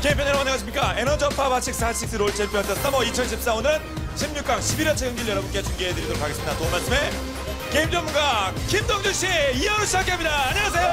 게임팬 여러분 안녕하십니까. 에너지파 바칙스 핫식스 롤 챔피언 서머 2014 오늘은 16강 11회차 경기를 여러분께 중계해드리도록 하겠습니다. 도움 말씀에 게임 전문가 김동준씨, 이현우 씨 함께합니다. 안녕하세요.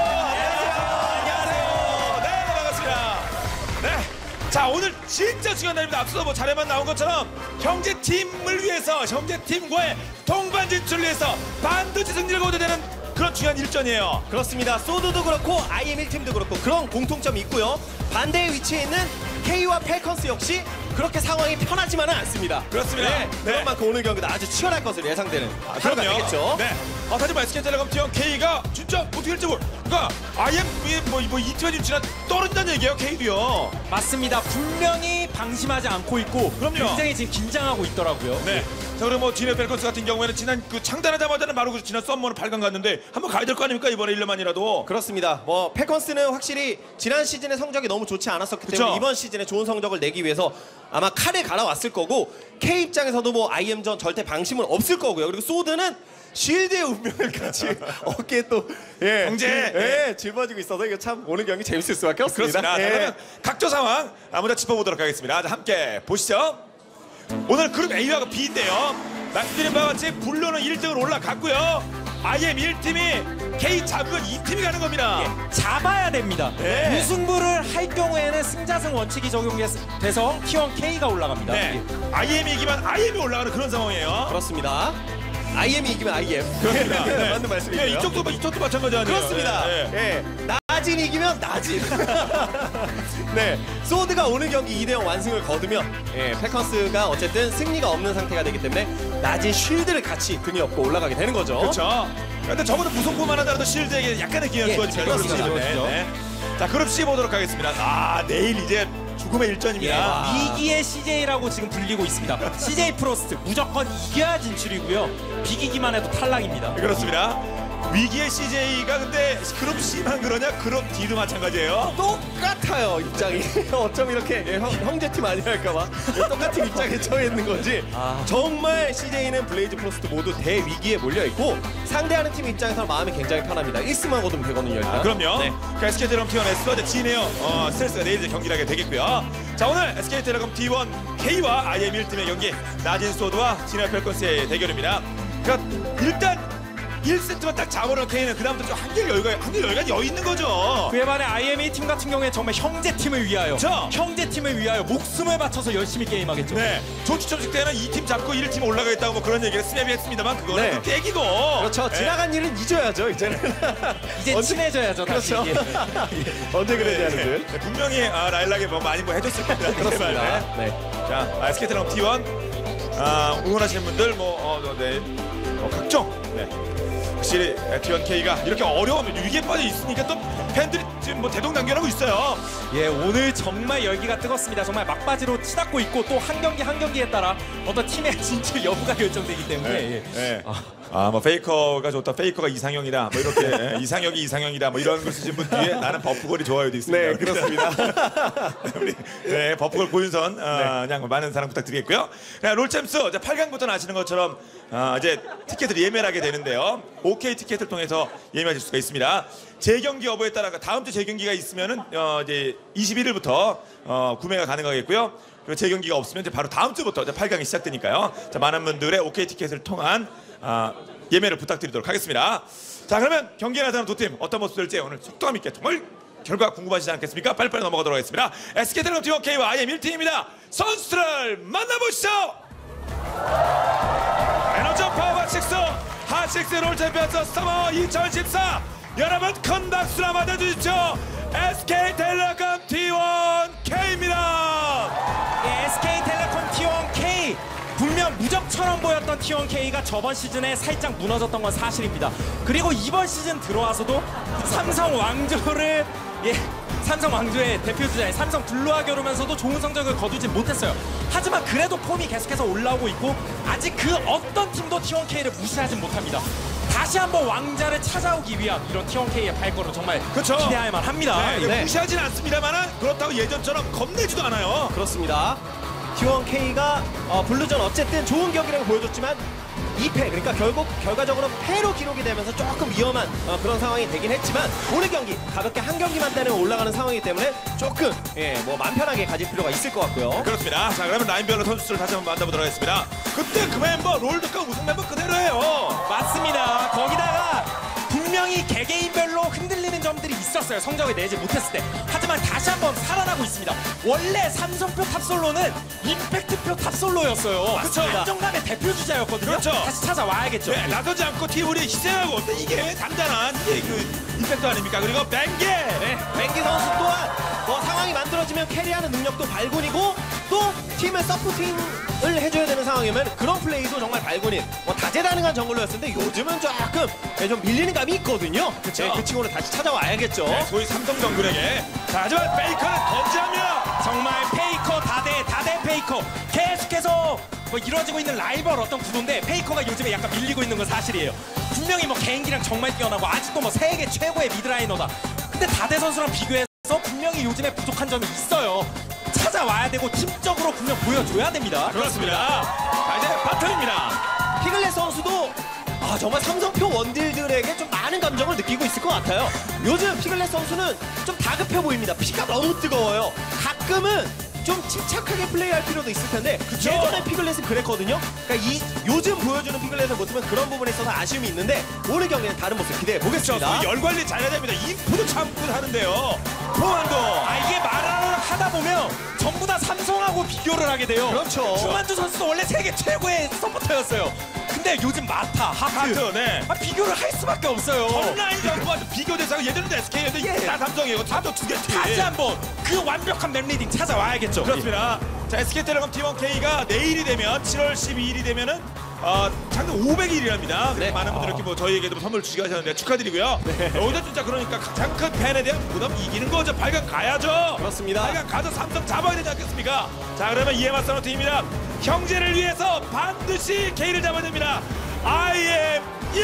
안녕하세요. 네, 반갑습니다. 네, 자 오늘 진짜 중요한 날입니다. 앞서서 뭐 자료만 나온 것처럼 형제팀을 위해서, 형제팀과의 동반 진출을 위해서 반드시 승리를 거둬야 되는 그런 중요한 일전이에요. 그렇습니다. 소드도 그렇고 IM 1팀도 그렇고 그런 공통점이 있고요. 반대의 위치에 있는 K와 펠컨스 역시 그렇게 상황이 편하지만은 않습니다. 그렇습니다. 네, 그런 만큼 오늘 경기도 아주 치열할 것으로 예상되는 하루가 되겠죠. 네. 하지만 SK텔레콤 T1 K가 진짜 어떻게 될지 그러니까 IM 이 팀에 지금 지나 떨어진다는 얘기예요. K도요. 맞습니다. 분명히 방심하지 않고 있고 그럼요. 굉장히 지금 긴장하고 있더라고요. 네. 자, 그럼 뭐 디네 펠컨스 같은 경우에는 지난 그 창단하자마자는 바로 그 지난 썸머는 8강 갔는데 한번 가야 될 거 아닙니까? 이번에 1년만이라도. 그렇습니다. 뭐 펠컨스는 확실히 지난 시즌의 성적이 너무 좋지 않았었기 때문에 그쵸? 이번 시즌에 좋은 성적을 내기 위해서 아마 칼을 갈아왔을 거고, K 입장에서도 뭐 IM전 절대 방심은 없을 거고요. 그리고 소드는 쉴드의 운명을 같이 어깨에 또 경제 짊어지고 있어서 이거 참 오늘 경기 재밌을 수밖에 없습니다. 그렇습니다. 자, 그러면 각조 상황 먼저 짚어보도록 하겠습니다. 자, 함께 보시죠. 오늘 그룹 A와 B인데요. 말씀드린 바와 같이 블루는 1등으로 올라갔고요. IM 1팀이 K 잡으면 2팀이 가는 겁니다. 잡아야 됩니다. 네. 무승부를 할 경우에는 승자승 원칙이 적용돼서 T1 K가 올라갑니다. 네. IM이 이기면 IM이 올라가는 그런 상황이에요. 그렇습니다. IM이 이기면 IM. 그렇습니다. 네. 맞는 말씀이에요. 네, 이쪽도 마찬가지 아니에요. 그렇습니다. 네. 나진 이기면 나진. 네, 소드가 오늘 경기 2대0 완승을 거두면 펠컨스가 어쨌든 승리가 없는 상태가 되기 때문에 나진 쉴드를 같이 등에 업고 올라가게 되는 거죠. 그렇죠. 근데 적어도 무속보만 하더라도 실드에게 약간의 기회가 주어지죠. 그렇습니다. 자, 그룹 C 보도록 하겠습니다. 아, 내일 이제 죽음의 일전입니다. 위기의 CJ라고 지금 불리고 있습니다. CJ 프로스트 무조건 이겨야 진출이고요. 비기기만 해도 탈락입니다. 그렇습니다. 위기의 CJ가 근데 그룹 C만 그러냐? 그룹 D도 마찬가지예요. 똑같아요, 입장이. 어쩜 이렇게 형제팀 아니랄까봐 똑같은 입장에 처해 있는 건지. 정말 CJ는 블레이즈 프로스트 모두 대위기에 몰려있고 상대하는 팀 입장에서는 마음이 굉장히 편합니다. 1승만 거두면 되거든요, 일단. 그럼요. 네. 그러니까 SK텔레콤 T1 S와 지네요. 스트레스가 내일 이제 경기를 하게 되겠고요. 자, 오늘 SK텔레콤 T1 K와 IM 1팀의 경기, 나진 소드와 지네어 펠컨스의 대결입니다. 그러니까 일단 1세트만 딱 잡아놓은 K는 그다음부터 좀 한결 여유가 여유 있는 거죠. 그에 반해 IMA 팀 같은 경우에 정말 형제팀을 위하여 형제팀을 위하여 목숨을 바쳐서 열심히 게임하겠죠. 네. 조추첨식 때는 2팀 잡고 1팀 올라가겠다고 뭐 그런 얘기를 스냅이 했습니다만 그거는 네. 깨기고. 그렇죠. 네. 지나간 일은 잊어야죠, 이제는. 이제 친해져야죠, 다시. 그렇죠. 언제 그래야 되는 듯. 네, 분명히 라일락에 뭐 많이 뭐 해줬을 겁니다. 그렇습니다. 네. 네. 자, SK텔레콤 T1 응원하시는 분들 각종 확실히 T1 K가 이렇게 어려운 위기에 빠져 있으니까 또 팬들이 지금 뭐 대동단결하고 있어요. 예, 오늘 정말 열기가 뜨겁습니다. 정말 막바지로 치닫고 있고 또 한 경기에 따라 어떤 팀의 진출 여부가 결정되기 때문에 네. 뭐 페이커가 좋다, 페이커가 이상형이다, 뭐 이렇게 이상형이다, 뭐 이런 글 쓰신 분 뒤에 나는 버프걸이 좋아요도 있습니다. 네, 그렇습니다. 우리 버프걸 고윤선 그냥 많은 사랑 부탁드리겠고요. 롤챔스 8강부터는 아시는 것처럼 이제 티켓을 예매를 하게 되는데요. OK 티켓을 통해서 예매하실 수가 있습니다. 재경기 여부에 따라 다음 주 재경기가 있으면은 이제 21일부터 구매가 가능하겠고요. 그리고 재경기가 없으면 이제 바로 다음 주부터 8강이 시작되니까요. 자, 많은 분들의 OK 티켓을 통한 예매를 부탁드리도록 하겠습니다. 자, 그러면 경기에 나서는 두 팀 어떤 모습 될지 오늘 속도감 있게 정말 결과 궁금하시지 않겠습니까? 빨리빨리 넘어가도록 하겠습니다. SK텔레콤 T1 K와 IM 1팀입니다. 선수들을 만나보시죠. 에너지파 바칙스 핫식스 롤챔피언스 서머 2014 여러분 큰 박수로 맞아주십시오. SK텔레콤 T1 K입니다. 예, SK텔레콤 T1 K 분명 무적처럼 보였던 T1 K가 저번 시즌에 살짝 무너졌던 건 사실입니다. 그리고 이번 시즌 들어와서도 삼성 왕조의 대표주자인 삼성 블루와 겨루면서도 좋은 성적을 거두지 못했어요. 하지만 그래도 폼이 계속해서 올라오고 있고 아직 그 어떤 팀도 T1 K를 무시하진 못합니다. 다시 한번 왕자를 찾아오기 위한 이런 T1 K의 발걸음 정말 기대할 만합니다. 네. 무시하진 않습니다만 그렇다고 예전처럼 겁내지도 않아요. 그렇습니다. T1 K가 블루전 어쨌든 좋은 경기라고 보여줬지만 2패, 그러니까 결과적으로 패로 기록이 되면서 조금 위험한 그런 상황이 되긴 했지만 오늘 경기 가볍게 한 경기만 때는 올라가는 상황이기 때문에 조금 뭐 마음 편하게 가질 필요가 있을 것 같고요. 그렇습니다. 자, 그러면 라인별로 선수들을 다시 한번 만나보도록 하겠습니다. 그때 그 멤버 롤드컵 우승 멤버 그대로예요. 맞습니다. 거기다가 분명히 개개인별로 흔들리는 점들이 있었어요. 성적을 내지 못했을 때. 하지만 다시 한번 살아나고 있습니다. 원래 삼성표 탑솔로는 임팩트표 탑솔로였어요. 그렇죠. 안정감의 대표 주자였거든요. 그렇죠. 다시 찾아와야겠죠. 네, 나서지 않고 팀우리 희생하고 어때 이게 단단한 이게 그 임팩트 아닙니까? 그리고 뱅게. 네, 뱅기 선수 또한 상황이 만들어지면 캐리하는 능력도 발군이고 또 팀의 서포팅을 해줘야 되는 상황이면 그런 플레이도 정말 발군인 다재다능한 정글러였는데 요즘은 조금 좀 밀리는 감이 있거든요. 그쵸. 그 친구를 다시 찾아와야겠죠. 네, 소위 삼성 정글에게. 자, 하지만 페이커는 던지합니다. 정말 페이커 다대 페이커 계속해서 이루어지고 있는 라이벌 어떤 구도인데 페이커가 요즘에 약간 밀리고 있는 건 사실이에요. 분명히 개인기랑 정말 뛰어나고 아직도 세계 최고의 미드라이너다. 근데 다대 선수랑 비교해서 분명히 요즘에 부족한 점이 있어요. 찾아와야 되고 팀적으로 분명 보여줘야 됩니다. 그렇습니다. 자, 이제 바텀입니다. 피글렛 선수도 정말 삼성표 원딜들에게 좀 많은 감정을 느끼고 있을 것 같아요. 요즘 피글렛 선수는 좀 다급해 보입니다. 피가 너무 뜨거워요. 가끔은 좀 침착하게 플레이할 필요도 있을 텐데 예전에 피글렛은 그랬거든요. 그러니까 요즘 보여주는 피글렛을 모습은 그런 부분에 있어서 아쉬움이 있는데 오늘 경기는 다른 모습 기대해 보겠습니다. 그렇죠. 열 관리 잘해야 됩니다. 인프도 참고 하는데요. 포만도. 이게 말을 하다 보면 전부 다 삼성하고 비교를 하게 돼요. 그렇죠. 추만주 선수도 원래 세계 최고의 서포터였어요. 근데 요즘 마타, 하트, 네. 비교를 할 수밖에 없어요. 온라인 정부와 비교 대상은 예전에는 SK였는데 다 삼성이에요. 삼성 두 개 팀. 다시 한번 그 완벽한 맵 리딩 찾아와야겠죠. 그렇습니다. 자, SK텔레콤 T1K가 내일이 되면 7월 12일이 되면은 장기 500일이랍니다. 네. 많은 분들 이렇게 저희에게도 선물 주시고 하셨는데 축하드리고요. 여기서 진짜 그러니까 가장 큰 팬에 대한 부담 이기는 거죠. 8강 가야죠. 그렇습니다. 8강 가서 삼성 잡아야 되지 않겠습니까? 자, 그러면 이에 맞서는 팀입니다. 형제를 위해서 반드시 K를 잡아야 됩니다. IM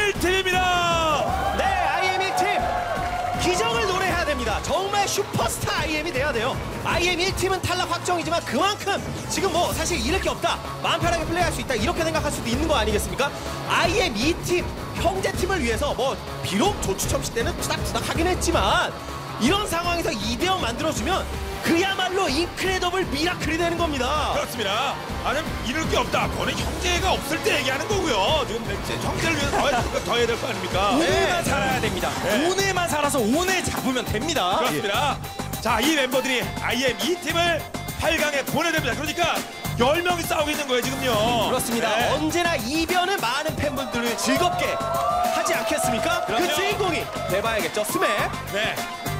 1팀입니다. 네, IM 1팀 기적을 노래해야 됩니다. 정말 슈퍼스타 IM이 돼야 돼요. IM 1팀은 탈락 확정이지만 그만큼 지금 사실 잃을 게 없다. 마음 편하게 플레이할 수 있다. 이렇게 생각할 수도 있는 거 아니겠습니까? IM 2팀 형제팀을 위해서 비록 조추첨시 때는 투닥투닥 하긴 했지만 이런 상황에서 2대0 만들어주면 그야말로 인크레더블 미라클이 되는 겁니다. 그렇습니다. 아니면 이럴 게 없다. 그거는 형제가 없을 때 얘기하는 거고요. 지금 형제를 위해서 더 해야 될 거 아닙니까? 오늘만 살아야 됩니다. 네. 오늘만 살아서 오늘 잡으면 됩니다. 그렇습니다. 자, 이 멤버들이 IM 2팀을 8강에 보내됩니다. 그러니까 10명이 싸우고 있는 거예요, 지금요. 그렇습니다. 네. 언제나 이변은 많은 팬분들을 즐겁게 하지 않겠습니까? 그럼요. 그 주인공이 돼봐야겠죠. 스맵. 네.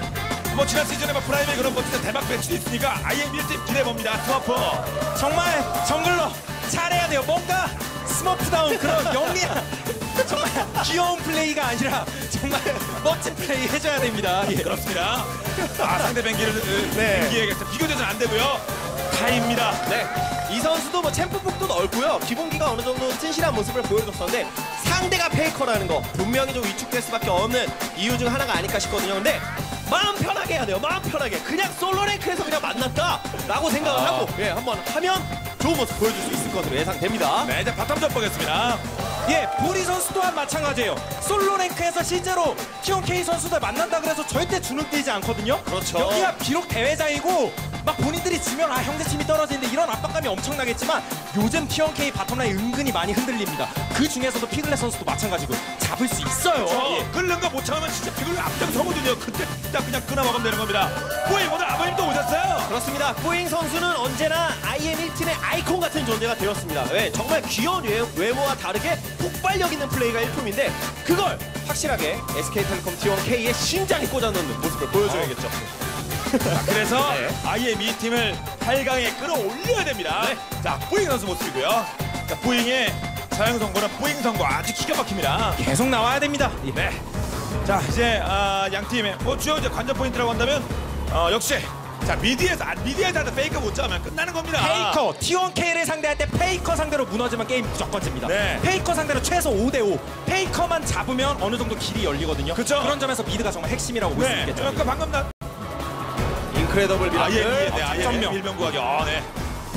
지난 시즌에 프라임에 그런 멋진 대박 배치도 있으니까 IM 1팀 기대해봅니다. 스머프. 정말 정글러 잘해야 돼요. 뭔가 스머프다운 그런 영리한 정말 귀여운 플레이가 아니라 정말 멋진 플레이 해줘야 됩니다. 예. 그렇습니다. 상대 뱅기를 네. 뱅기에 비교돼서는 안 되고요. 타입니다. 네. 이 선수도 챔프폭도 넓고요. 기본기가 어느 정도 튼실한 모습을 보여줬었는데 상대가 페이커라는 거 분명히 좀 위축될 수밖에 없는 이유 중 하나가 아닐까 싶거든요. 근데 마음 편하게 해야 돼요. 마음 편하게. 그냥 솔로 랭크에서 그냥 만났다라고 생각을 하고 한번 하면 좋은 모습 보여줄 수 있을 것으로 예상됩니다. 네, 이제 바텀 좀 보겠습니다. 예, 보리 선수 또한 마찬가지예요. 솔로 랭크에서 실제로 T1K 선수들 만난다 그래서 절대 주눅 들지 않거든요. 그렇죠. 여기가 비록 대회장이고 막 본인들이 지면 형제팀이 떨어지는데 이런 압박감이 엄청나겠지만 요즘 T1K 바텀라인 은근히 많이 흔들립니다. 그 중에서도 피글렛 선수도 마찬가지고 잡을 수 있어요. 예. 끓는 거 못 참으면 진짜 비글 앞장서거든요. 그때 딱 그냥 끊어 먹으면 되는 겁니다. 오이 오늘 아버님도 오셨어요. 그렇습니다. 뿌잉 선수는 언제나 IM 1팀의 아이콘 같은 존재가 되었습니다. 왜? 정말 귀여운 외모와 다르게 폭발력 있는 플레이가 일품인데 그걸 확실하게 SK텔레콤 T1K의 심장에 꽂아놓는 모습을 보여줘야겠죠. 자, 그래서 네. IM 2팀을 8강에 끌어올려야 됩니다. 네. 자, 뿌잉 선수 모습이고요. 자, 뿌잉의 사용 선고는 뿌잉 선고 아주 기가 막힙니다. 계속 나와야 됩니다. 예. 네. 자, 이제 양 팀의 주요 이제 관전 포인트라고 한다면 역시 자 미디에서 페이커 못 잡으면 끝나는 겁니다. 페이커 T1K를 상대할 때 페이커 상대로 무너지면 게임 무조건 집니다. 네. 페이커 상대로 최소 5대5 페이커만 잡으면 어느 정도 길이 열리거든요. 그쵸. 그런 점에서 미드가 정말 핵심이라고 볼 수 네. 있겠죠. 그러니까 방금 인크레더블 미라클. IM 전명. 일명 구하기. 네.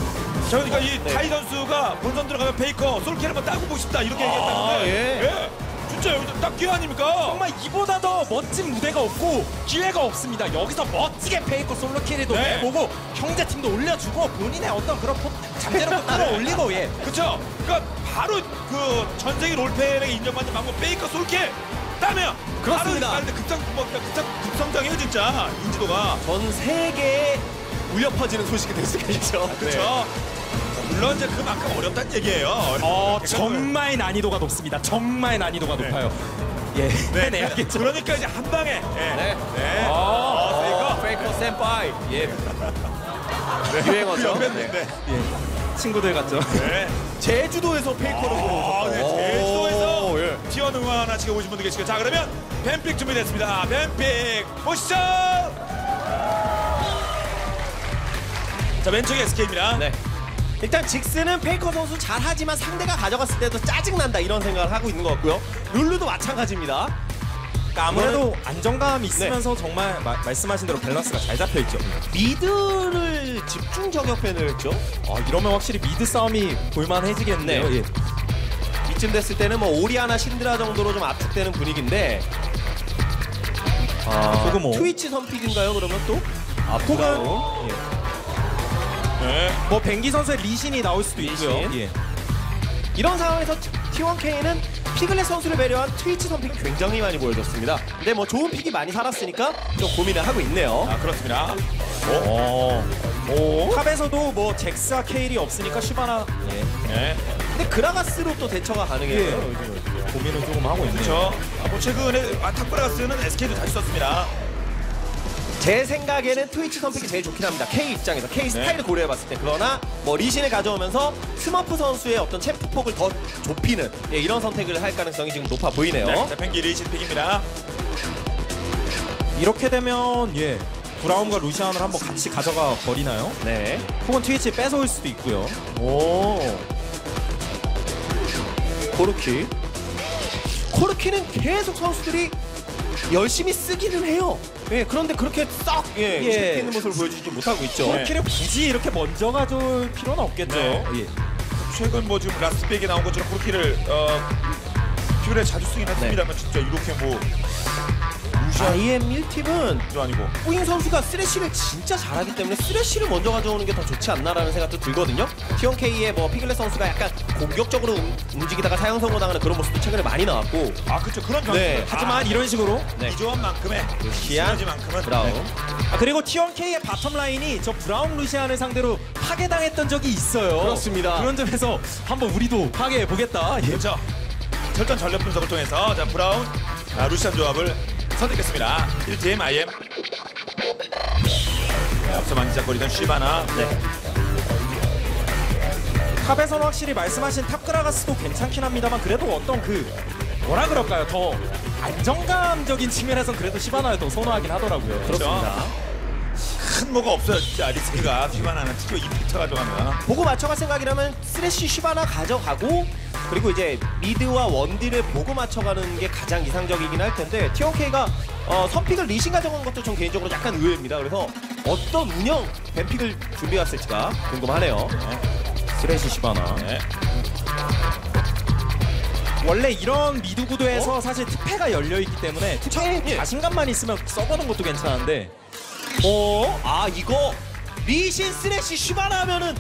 자, 그러니까 이 타이 선수가 본선 들어가면 페이커 솔킬 한번 따고 보고 싶다 이렇게 얘기했다는데 예. 진짜 여기서 딱 기회 아닙니까? 정말 이보다 더 멋진 무대가 없고 기회가 없습니다. 여기서 멋지게 페이커 솔로 캐리도 네. 내보고 형제팀도 올려주고 본인의 어떤 그런 잠재력도 끌어올리고 예. 그렇죠. 그러니까 바로 그 전세계 롤팬에게 인정받는 방법 페이커 솔킬 따면 그렇습니다. 바로 급성장해요 진짜 인지도가. 전 세계에 울려 퍼지는 소식이 될 수가 있죠. 그렇죠. 물론 이제 그만큼 어렵다는 얘기예요. 정말 난이도가 높습니다. 정말 난이도가 높아요. 예, 해내야겠죠. 그러니까 이제 한 방에. 네. 페이커. 페이커 센파이. 예. 유행어죠. 네. 친구들 같죠. 네. 제주도에서 페이커로 들어오셨다고. 네. 제주도에서 오, 예. T1 응원하시고 오신 분들 계시고. 자, 그러면 뱀픽 준비됐습니다. 뱀픽 보시죠. 자, 왼쪽에 SK입니다. 네. 일단 직스는 페이커 선수 잘하지만 상대가 가져갔을 때도 짜증난다 이런 생각을 하고 있는 것 같고요. 룰루도 마찬가지입니다. 그러니까 아무래도 안정감이 있으면서 정말 말씀하신 대로 밸런스가 잘 잡혀 있죠. 미드를 집중 저격팬을 했죠. 이러면 확실히 미드 싸움이 볼만해지겠네요. 네. 예. 이쯤 됐을 때는 뭐 오리아나 신드라 정도로 좀 압축되는 분위기인데 소그모. 트위치 선픽인가요 그러면 또? 혹은 네. 뭐 뱅기 선수의 리신이 나올 수도 있고요. 리신. 예. 이런 상황에서 T1K는 피글렛 선수를 배려한 트위치 선픽이 굉장히 많이 보여줬습니다. 근데 뭐 좋은 픽이 많이 살았으니까 좀 고민을 하고 있네요. 아, 그렇습니다. 탑에서도 뭐 잭스와 케일이 없으니까 슈바나 네. 근데 그라가스로 또 대처가 가능해요. 고민을 조금 하고 있네요. 그렇죠. 뭐 최근에 탑브라가스는 SK도 다시 썼습니다. 제 생각에는 트위치 선픽이 제일 좋긴 합니다. K 입장에서 K 스타일을 고려해봤을 때. 그러나 뭐 리신을 가져오면서 스머프 선수의 어떤 챔프 폭을 더 좁히는 이런 선택을 할 가능성이 지금 높아 보이네요. 네. 자, 펭기 리신 픽입니다. 이렇게 되면 브라운과 루시안을 한번 같이 가져가 버리나요? 네. 혹은 트위치 뺏어올 수도 있고요. 코르키는 계속 선수들이 열심히 쓰기는 해요. 그런데 그렇게 싹 쉽게 있는 모습을 보여주지 못하고 있죠. 네. 키를 굳이 이렇게 먼저 가져올 필요는 없겠죠. 네. 예. 최근 뭐 지금 라스백에 나온 것처럼 코르키를 퓨에 자주 쓰긴 했습니다만 진짜 이렇게 뭐 IM 1팀은 도 아니고. 뿌잉 선수가 쓰레쉬를 진짜 잘하기 때문에 쓰레쉬를 먼저 가져오는 게 더 좋지 않나라는 생각도 들거든요. T1K의 뭐 피글렛 선수가 약간 공격적으로 움직이다가 사형 선고당하는 그런 모습도 최근에 많이 나왔고. 아, 그렇죠. 그런 경우. 네. 하지만 이런 식으로 이조원만큼의 시너지만큼은 브라운. 그리고 T1K의 바텀 라인이 저 브라운 루시안을 상대로 파괴당했던 적이 있어요. 그렇습니다. 그런 점에서 한번 우리도 파괴해 보겠다. 그렇죠. 철저한 전력 분석을 통해서 자 브라운 루시안 조합을 선택했습니다. 1팀 IM. 앞서 만지작거리던 쉬바나. 탑에서는 확실히 말씀하신 탑그라가스도 괜찮긴 합니다만 그래도 어떤 뭐라 그럴까요? 더 안정감적인 측면에서 그래도 시바나를 더 선호하긴 하더라고요. 그렇습니다. 큰 뭐가 없어요. 진짜 리스크가 쉬바나는 특히 2피터 가져가면. 보고 맞춰갈 생각이라면 쓰레쉬 슈바나 가져가고 그리고 이제 미드와 원딜을 보고 맞춰가는 게 가장 이상적이긴 할 텐데 T1K가 선픽을 리신 가져간 것도 전 개인적으로 약간 의외입니다. 그래서 어떤 운영 뱀픽을 준비했을지가 궁금하네요. 쓰레쉬 시바나. 네. 원래 이런 미드 구도에서 사실 특패가 열려있기 때문에 특패에 자신감만 있으면 써보는 것도 괜찮은데 이거 리신 쓰레쉬 슈바나 하면은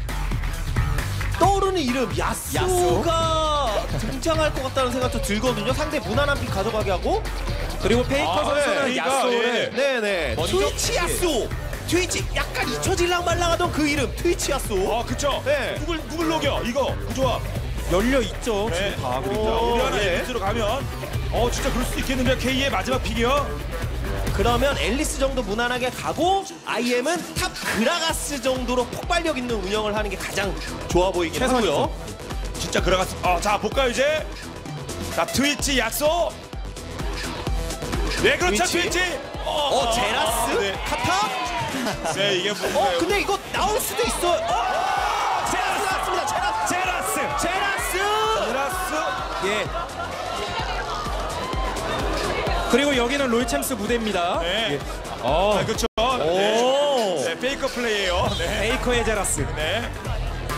떠오르는 이름 야스오가 등장할 것 같다는 생각도 들거든요. 상대 무난한 픽 가져가게 하고 그리고 페이커 선수는 네. 야스오를 네네 먼저- 트위치 야스오 트위치 약간 잊혀질랑 말랑하던 그 이름 트위치 야스오. 그쵸. 네. 누굴 녹여 이거 그 조합. 열려있죠. 네. 지금 다. 자, 그리고 우리 하나 예. 앨리스로 가면 진짜 그럴 수도 있겠는데 K의 마지막 픽이요. 그러면 앨리스 정도 무난하게 가고 IM은 탑 그라가스 정도로 폭발력 있는 운영을 하는 게 가장 좋아 보이긴 하고요. 진짜 그라가스. 자 볼까요 이제. 자 트위치 약속. 네 그렇죠 트위치? 트위치. 제라스? 네. 카타? 네 이게 뭔가요? 근데 이거 나올 수도 있어요. 제라스 나왔습니다. 제라스. 예. 그리고 여기는 롤챔스 무대입니다. 네. 어. 그렇죠. 오. 네, 페이커 플레이예요. 네. 페이커의 제라스. 네.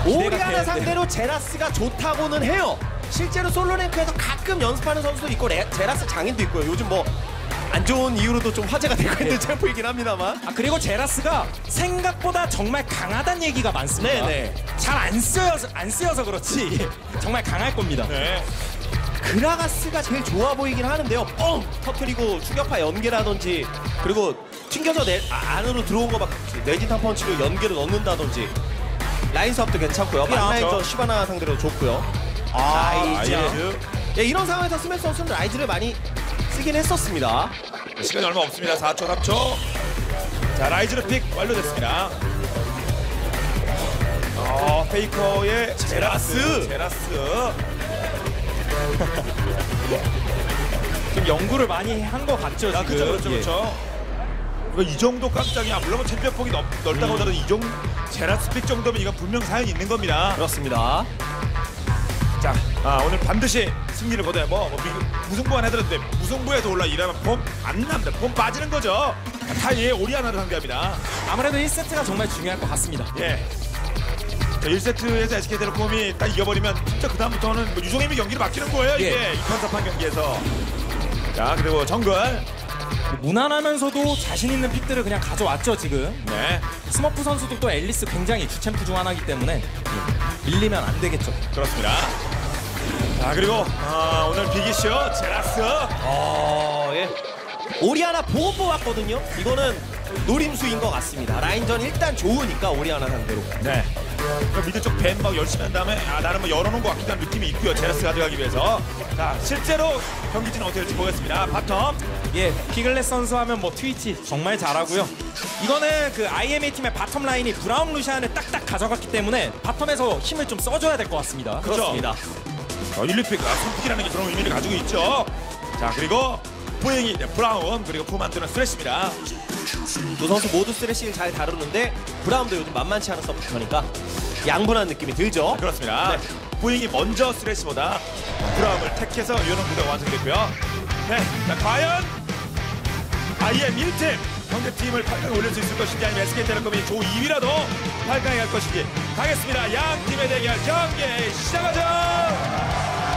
오리아나 되는데. 상대로 제라스가 좋다고는 해요. 실제로 솔로랭크에서 가끔 연습하는 선수도 있고 제라스 장인도 있고요. 요즘 뭐 안 좋은 이유로도 좀 화제가 되고 있는 챔프이긴 합니다만. 아 그리고 제라스가 생각보다 정말 강하다는 얘기가 많습니다. 네네. 잘 안 쓰여서 그렇지 정말 강할 겁니다. 네. 그라가스가 제일 좋아 보이긴 하는데요. 뻥 터트리고 추격파 연계라든지 그리고 튕겨서 안으로 들어온 거 막 내진탕 펀치로 연계를 넣는다든지 라인 수업도 괜찮고요. 만라인전 시바나 상대로 좋고요. 라이즈. 예, 이런 상황에서 스매스 선수는 라이즈를 많이 쓰긴 했었습니다. 시간이 얼마 없습니다. 4초, 3초. 자, 라이즈르 픽 완료됐습니다. 페이커의 제라스. 지금 연구를 많이 한 것 같죠 지금. 그렇죠. 예. 이거 이 정도 깜짝이야. 물론 뭐 챔피언 폭이 넓다고 하더라도 이 정도 제라스 픽 정도면 이건 분명 사연이 있는 겁니다. 그렇습니다. 자, 오늘 반드시 승리를 거둬야 무승부 안 해드렸는데 무승부에서 올라 이러면 폼 안 납니다. 폼 빠지는 거죠. 타이에 오리아나를 상대합니다. 아무래도 1세트가 정말 중요할 것 같습니다. 예. 자, 1세트에서 SK텔레콤이 딱 이겨버리면 진짜 그 다음부터는 뭐 유종임이 경기를 맡기는 거예요. 이게 예. 2판 4판 경기에서. 자, 그리고 정글. 무난하면서도 자신 있는 픽들을 그냥 가져왔죠 지금. 네, 스머프 선수도 또 앨리스 굉장히 주챔프 중 하나이기 때문에 밀리면 안 되겠죠. 그렇습니다. 자, 그리고 오늘 비기쇼 제라스. 예. 오리아나 보고 뽑았거든요. 이거는 노림수인 것 같습니다. 라인전 일단 좋으니까 오리아나 상대로. 네. 미드 쪽 밴 막 열심히 한 다음에 나는 뭐 열어놓은 것 같기도 한 느낌이 있고요. 제라스 가져가기 위해서. 자, 실제로 경기진은 어떻게 될지 보겠습니다. 바텀. 예, 피글렛 선수 하면 뭐 트위치 정말 잘하고요. 이거는 그 IMA 팀의 바텀 라인이 브라운 루시안을 딱딱 가져갔기 때문에 바텀에서 힘을 좀 써줘야 될 것 같습니다. 그렇습니다. 1, 2픽 선픽이라는 게 그런 의미를 가지고 있죠. 자, 그리고 보행이 브라운 그리고 푸만드는 스트레시입니다. 두 선수 모두 쓰레쉬를 잘 다루는데 브라움도 요즘 만만치 않은 서포터니까 양분한 느낌이 들죠. 그렇습니다. 네. 보행이 먼저 스트레시보다 브라운을 택해서 유능 구도가 완성됐고요. 네, 자, 과연 IM 1팀 경기팀을 8강에 올릴 수 있을 것인지 아니면 SK텔레콤이 조 2위라도 8강에 갈 것인지 가겠습니다. 양 팀의 대결 경기 시작하죠.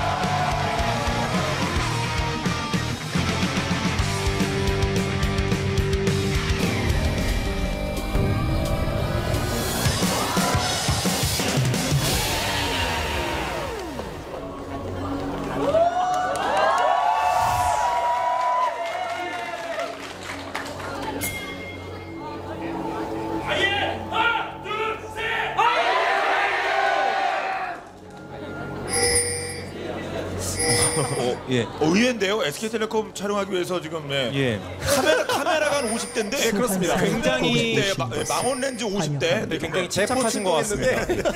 예. 의외인데요. SK텔레콤 촬영하기 위해서 지금 예. 카메라가 한 50대인데 네, 그렇습니다. 굉장히 50대, 망원 렌즈 50대. 네, 굉장히 침착하신 것 같습니다.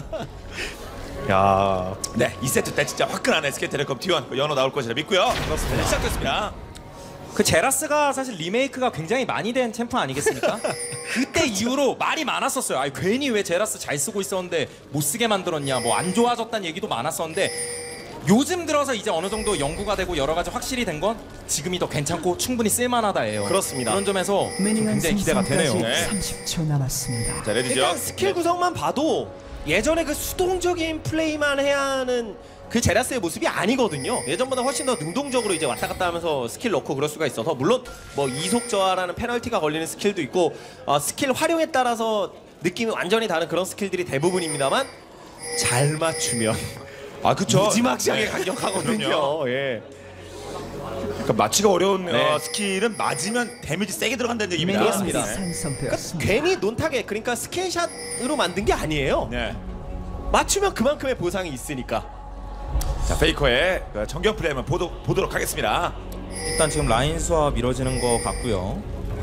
야, 네, 2세트 때 진짜 화끈한 SK텔레콤 T1 연어 나올 것이라 믿고요. 그렇습니다. 시작됐습니다. 그 제라스가 사실 리메이크가 굉장히 많이 된 챔프 아니겠습니까? 그때 이후로 말이 많았었어요. 아니, 괜히 왜 제라스 잘 쓰고 있었는데 못 쓰게 만들었냐, 뭐 안 좋아졌다는 얘기도 많았었는데 요즘 들어서 이제 어느 정도 연구가 되고 여러 가지 확실히 된 건 지금이 더 괜찮고 충분히 쓸만하다예요. 그렇습니다. 그런 점에서 좀 미니언 굉장히 기대가 되네요. 생성까지 네. 30초 남았습니다. 자, 레디죠. 일단 스킬 구성만 봐도 예전에 그 수동적인 플레이만 해야 하는 그 제라스의 모습이 아니거든요. 예전보다 훨씬 더 능동적으로 이제 왔다 갔다 하면서 스킬 넣고 그럴 수가 있어서 물론 뭐 이속 저하라는 페널티가 걸리는 스킬도 있고 스킬 활용에 따라서 느낌이 완전히 다른 그런 스킬들이 대부분입니다만 잘 맞추면 그쵸. 무지막지하게 네. 강력하거든요. 그럼요. 예. 그러니까 맞히가 어려운 네. 스킬은 맞으면 데미지 세게 들어간다는 얘기입니다. 미니언이 그렇습니다. 네. 생성되었습니다. 괜히 논타겟 그러니까 스캔샷으로 만든 게 아니에요. 네. 맞추면 그만큼의 보상이 있으니까. 자, 페이커의 그 정경 플레이 한번 보도록 하겠습니다. 일단 지금 라인 수업 이루어지는 것 같고요.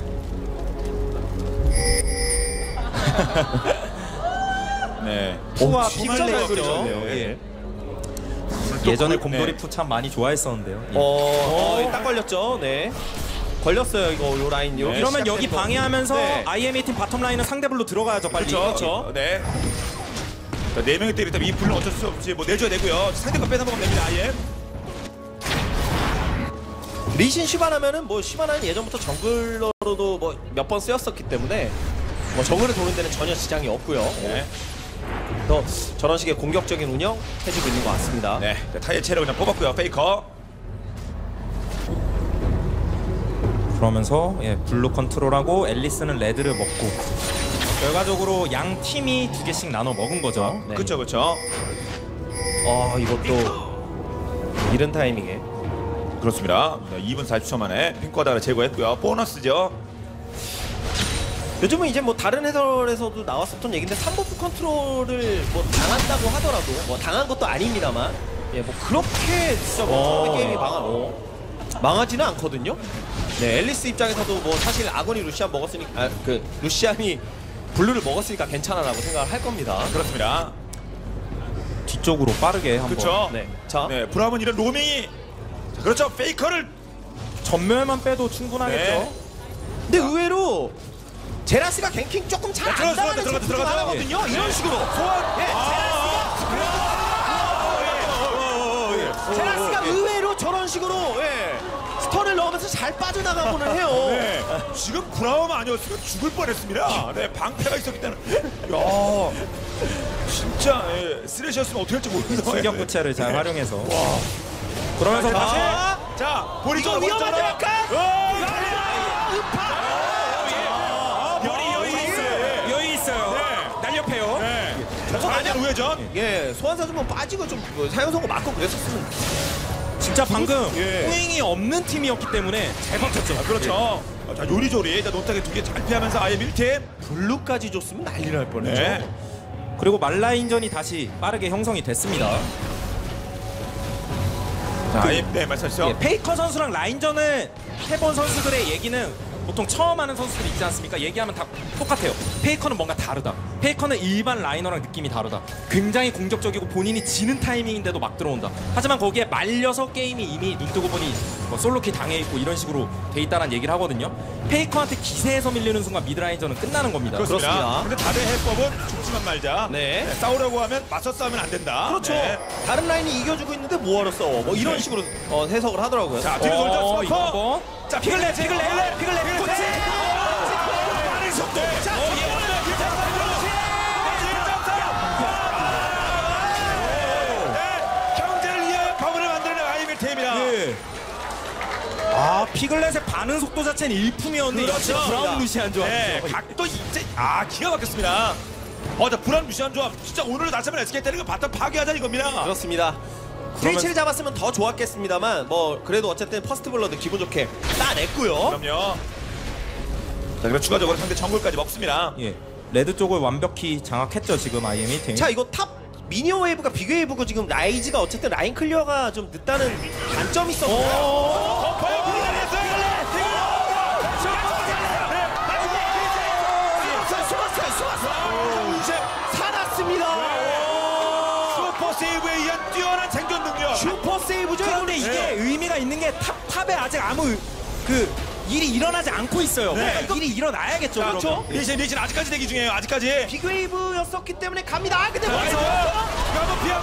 네. 푸와 진짜 피글렛 잘 그리죠. 예. 예전에 또 곰돌이 네. 푸 참 많이 좋아했었는데요. 예. 딱 걸렸죠. 네. 걸렸어요. 이거 요 라인 요. 네. 이러면 여기 시작되는 거. 방해하면서 네. IMA 팀 바텀 라인은 상대블로 들어가야죠 빨리. 그렇죠. 네. 자, 4명이 때리다 이 풀은 어쩔 수 없이 뭐 내줘야 되고요. 상대가 뺏어먹으면 됩니다. 아예. 리신 시바나면은 뭐 시바나는 예전부터 정글러로도 뭐 몇 번 쓰였었기 때문에 뭐 정글을 도는 데는 전혀 지장이 없고요. 네. 더 저런 식의 공격적인 운영 해주고 있는 것 같습니다. 네, 타이의 체력 그냥 뽑았고요. 페이커. 그러면서 예, 블루 컨트롤하고 앨리스는 레드를 먹고 결과적으로 양 팀이 2개씩 나눠 먹은 거죠. 네. 그렇죠, 그렇죠. 이것도 이른 타이밍에 그렇습니다. 2분 40초 만에 핑크와다를 제거했고요. 보너스죠. 요즘은 이제 뭐 다른 해설에서도 나왔었던 얘기인데 3버프 컨트롤을 뭐 당한다고 하더라도 뭐 당한 것도 아닙니다만 예, 뭐 그렇게 진짜 뭐 처음에 게임이 망하지는 않거든요. 네, 앨리스 입장에서도 뭐 사실 아군이 루시안 먹었으니까 그 루시안이 블루를 먹었으니까 괜찮아라고 생각을 할 겁니다. 그렇습니다. 뒤쪽으로 빠르게 한번 그렇죠. 네, 자, 네, 브라움은 이런 로밍이 자, 그렇죠. 페이커를 전멸만 빼도 충분하겠죠. 네. 근데 의외로 제라스가 갱킹 조금 잘 안 당하는 들어가죠, 좀 들어가죠. 하거든요. 이런 식으로 소환. 예, 제라스가 의외로 저런 식으로 예, 스턴을 넣으면서 잘 빠져나가고는 해요. 네. 지금 브라움 아니었으면 죽을 뻔했습니다. 네, 방패가 있었기 때문에. 야, 진짜 예, 쓰레쉬였으면 어떻게 할지 모르는 상황이에요. 충격 부채를 잘 활용해서 그러면서 다시 자, 볼이 이거 위험하다니까? 여유 있어요. 날렵해요. 네. 자, 만약 우회전. 예, 소환사 좀 빠지고 좀 사용 선고 맞고 그랬었으면 진짜 방금 예. 후잉이 없는 팀이었기 때문에 잘 버텼죠. 그렇죠. 자, 요리조리. 자, 노타게 2개 잘 피하면서 아예 밀팀. 블루까지 줬으면 난리 날 뻔했죠. 네. 그리고 말라인전이 다시 빠르게 형성이 됐습니다. 자, 아예 네, 말씀하시죠. 예, 페이커 선수랑 라인전을 해본 선수들의 얘기는 보통 처음 하는 선수들 있지 않습니까? 얘기하면 다 똑같아요. 페이커는 뭔가 다르다. 페이커는 일반 라이너랑 느낌이 다르다. 굉장히 공격적이고 본인이 지는 타이밍인데도 막 들어온다. 하지만 거기에 말려서 게임이 이미 눈 뜨고 보니 뭐 솔로킬 당해있고 이런 식으로 돼 있다는 얘기를 하거든요. 페이커한테 기세에서 밀리는 순간 미드라인전은 끝나는 겁니다. 그렇습니다. 근데 다들 해법은 죽지만 말자. 네. 싸우려고 하면 맞서 싸우면 안 된다. 그렇죠. 네. 다른 라인이 이겨주고 있는데 뭐하러 싸워? 뭐 이런 식으로 해석을 하더라고요. 자, 뒤로 돌자. 이거 스마퍼. 한번. 자, 피글렛. 코치! 빠른 속도. 자, 경제를 위해 버블을 만드는 아이밀템이라. 예. 아, 피글렛의 반응 속도 자체는 일품이었는데 그렇죠. 역시 브라운 루시안 조합. 네, 각도 이제 기가 막혔습니다. 자, 브라운 루시안 조합. 진짜 오늘 다시 한번 SK 때리는 거 바탕 파괴하자 이겁니다. 그렇습니다. 트위치를 잡았으면 더 좋았겠습니다만 뭐 그래도 어쨌든 퍼스트 블러드 기분 좋게 따냈고요. 그럼요. 자, 그리고 추가적으로 상대 정글까지 먹습니다. 예. 레드 쪽을 완벽히 장악했죠, 지금 IM이 팀. 자, 이거 탑 미니어 웨이브가 비교 웨이브고 지금 라이즈가 어쨌든 라인 클리어가 좀 늦다는 단점이 있었고. 살았습니다. 슈퍼 세이브에 의한 뛰어난 생존 능력. 슈퍼 세이브죠. 그런데 이게 네. 의미가 있는 게 탑에 아직 아무 그 일이 일어나지 않고 있어요. 네. 그러니까 일이 일어나야겠죠. 그렇죠. 그러면. 리신 아직까지 대기 중이에요. 아직까지. 비교 웨이브였었기 때문에 갑니다. 근데 뭐 그래서 한번 피하고.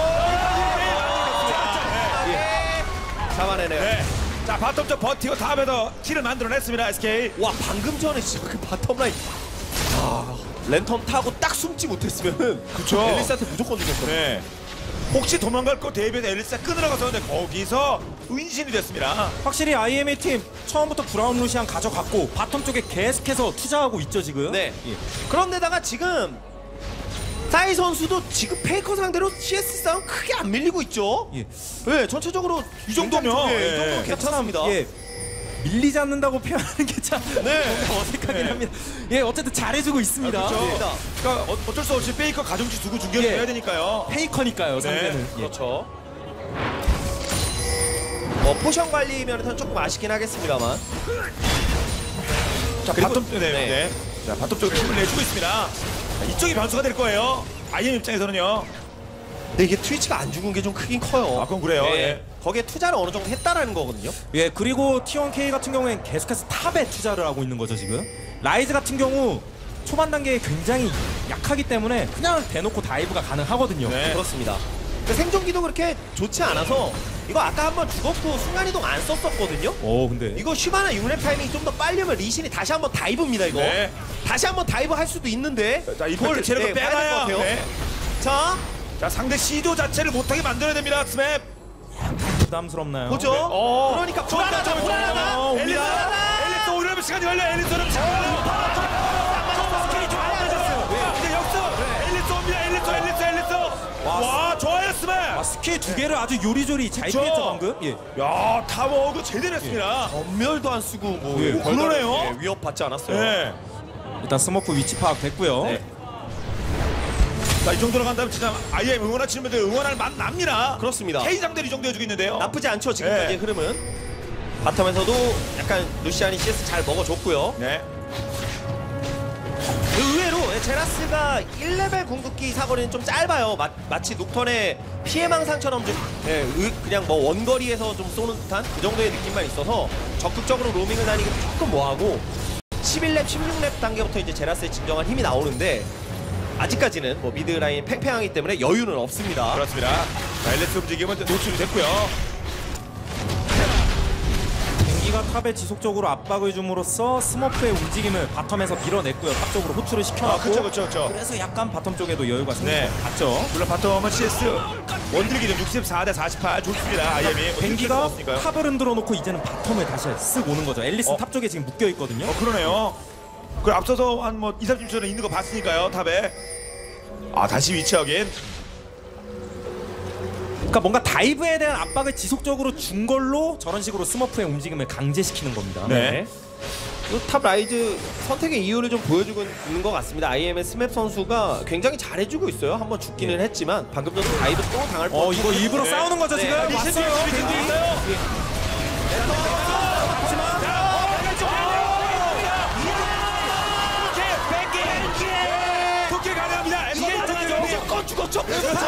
잡아내네요. 네. 자, 바텀 쪽 버티고 탑에서 킬을 만들어냈습니다. SK. 와, 방금 전에 진짜 그 바텀 라인. 랜턴 타고 딱 숨지 못했으면은 그쵸. 앨리스한테 무조건 죽었거든요. 네. 혹시 도망갈 거 대비해서 앨리스가 끊으러 갔었는데 거기서 은신이 됐습니다. 확실히 IMA 팀 처음부터 브라운 루시안 가져갔고 바텀 쪽에 계속해서 투자하고 있죠 지금. 네. 예. 그런데다가 지금 사이 선수도 지금 페이커 상대로 CS 싸움 크게 안 밀리고 있죠. 예. 네, 전체적으로 이 정도면, 이 예. 정도면 괜찮습니다. 예. 밀리지 않는다고 표현하는 게 참 네. 뭔가 어색하긴 네. 합니다. 예, 어쨌든 잘해주고 있습니다. 그렇죠. 예. 그러니까 어쩔 수 없이 페이커 가중치 두고 중계를 예. 해야 되니까요. 페이커니까요 상대는. 예. 그렇죠. 포션 관리 면에서는 조금 아쉽긴 하겠습니다만. 자, 그리고- 바텀, 네, 네. 네. 자, 바텀 쪽으로 힘을 내주고 있습니다. 자, 이쪽이 변수가 될 거예요. IM 입장에서는요. 근데 이게 트위치가 안 죽은 게 좀 크긴 커요. 아, 그건 그래요. 네. 예. 거기에 투자를 어느 정도 했다라는 거거든요. 예, 그리고 T1K 같은 경우엔 계속해서 탑에 투자를 하고 있는 거죠 지금. 라이즈 같은 경우 초반 단계에 굉장히 약하기 때문에 그냥 대놓고 다이브가 가능하거든요. 네. 그렇습니다. 근데 생존기도 그렇게 좋지 않아서 이거 아까 한번 죽었고 순간이동 안 썼었거든요. 오, 근데 이거 슈바나 6렙 타이밍이 좀 더 빨리면 리신이 다시 한번 다이브입니다 이거. 네. 다시 한번 다이브 할 수도 있는데 자, 이걸 체력을 봐야 될것 빼놔야. 같아요. 네. 자, 자 상대 시도 자체를 못하게 만들어야 됩니다. 스맵. 부담스럽나요? 보죠. 그러니까 불안하다. 엘리스 오려면 시간이 걸려. 엘리스는 스킬이 좀 안 맞았어요. 근데 역습. 엘리스 옵니다. 엘리스. 와 좋아요 스맵. 스킬 두 개를 아주 요리조리 잘 그쵸? 피했죠 방금. 예. 야 타워그 제대로 했습니다. 전멸도 안 쓰고 뭐 예, 그러네요. 위협 받지 않았어요. 네. 일단 스머프 위치 파악 됐고요. 네. 자, 이 정도로 간다면 진짜 IM 응원하시는 분들 응원할 맛 납니다. 그렇습니다. K 상대를 이 정도 해주고 있는데요. 나쁘지 않죠 지금까지의 네. 흐름은. 바텀에서도 약간 루시안이 CS 잘 먹어줬고요. 네. 의외로 제라스가 1레벨 궁극기 사거리는 좀 짧아요. 마치 녹턴의 피해망상처럼 좀 그냥 뭐 원거리에서 좀 쏘는 듯한 그 정도의 느낌만 있어서 적극적으로 로밍을 다니기 조금 뭐하고 11렙, 16렙 단계부터 이제 제라스의 진정한 힘이 나오는데 아직까지는 뭐 미드라인 팽팽하기 때문에 여유는 없습니다. 그렇습니다. 자, 엘리스 움직임은 노출이 됐고요. 뱅기가 탑에 지속적으로 압박을 줌으로써 스머프의 움직임을 바텀에서 밀어냈고요. 탑 쪽으로 호출을 시켜놨고 그렇죠. 그래서 약간 바텀 쪽에도 여유가 생긴 네. 것 같죠. 물론 바텀은 CS 원딜기 좀 64대 48 좋습니다. IM이. 뱅기가 탑을 흔들어 놓고 이제는 바텀을 다시 쓱 오는 거죠. 앨리스는 탑 쪽에 지금 묶여 있거든요. 그러네요. 그 앞서서 한 뭐 2, 30초 전에 있는 거 봤으니까요. 탑에. 아 다시 위치 확인. 그러니까 뭔가 다이브에 대한 압박을 지속적으로 준 걸로 저런 식으로 스머프의 움직임을 강제시키는 겁니다. 네. 탑 라이즈 선택의 이유를 좀 보여주고 있는 것 같습니다. IM의 스맵 선수가 굉장히 잘해주고 있어요. 한번 죽기는 했지만 방금 전에 다이브 또 당할 뻔. 이거 일부러 네. 싸우는 거죠 네. 지금. 리셋이 왔어요. 있어요. 토끼 가능합니다. 무조건 죽었죠.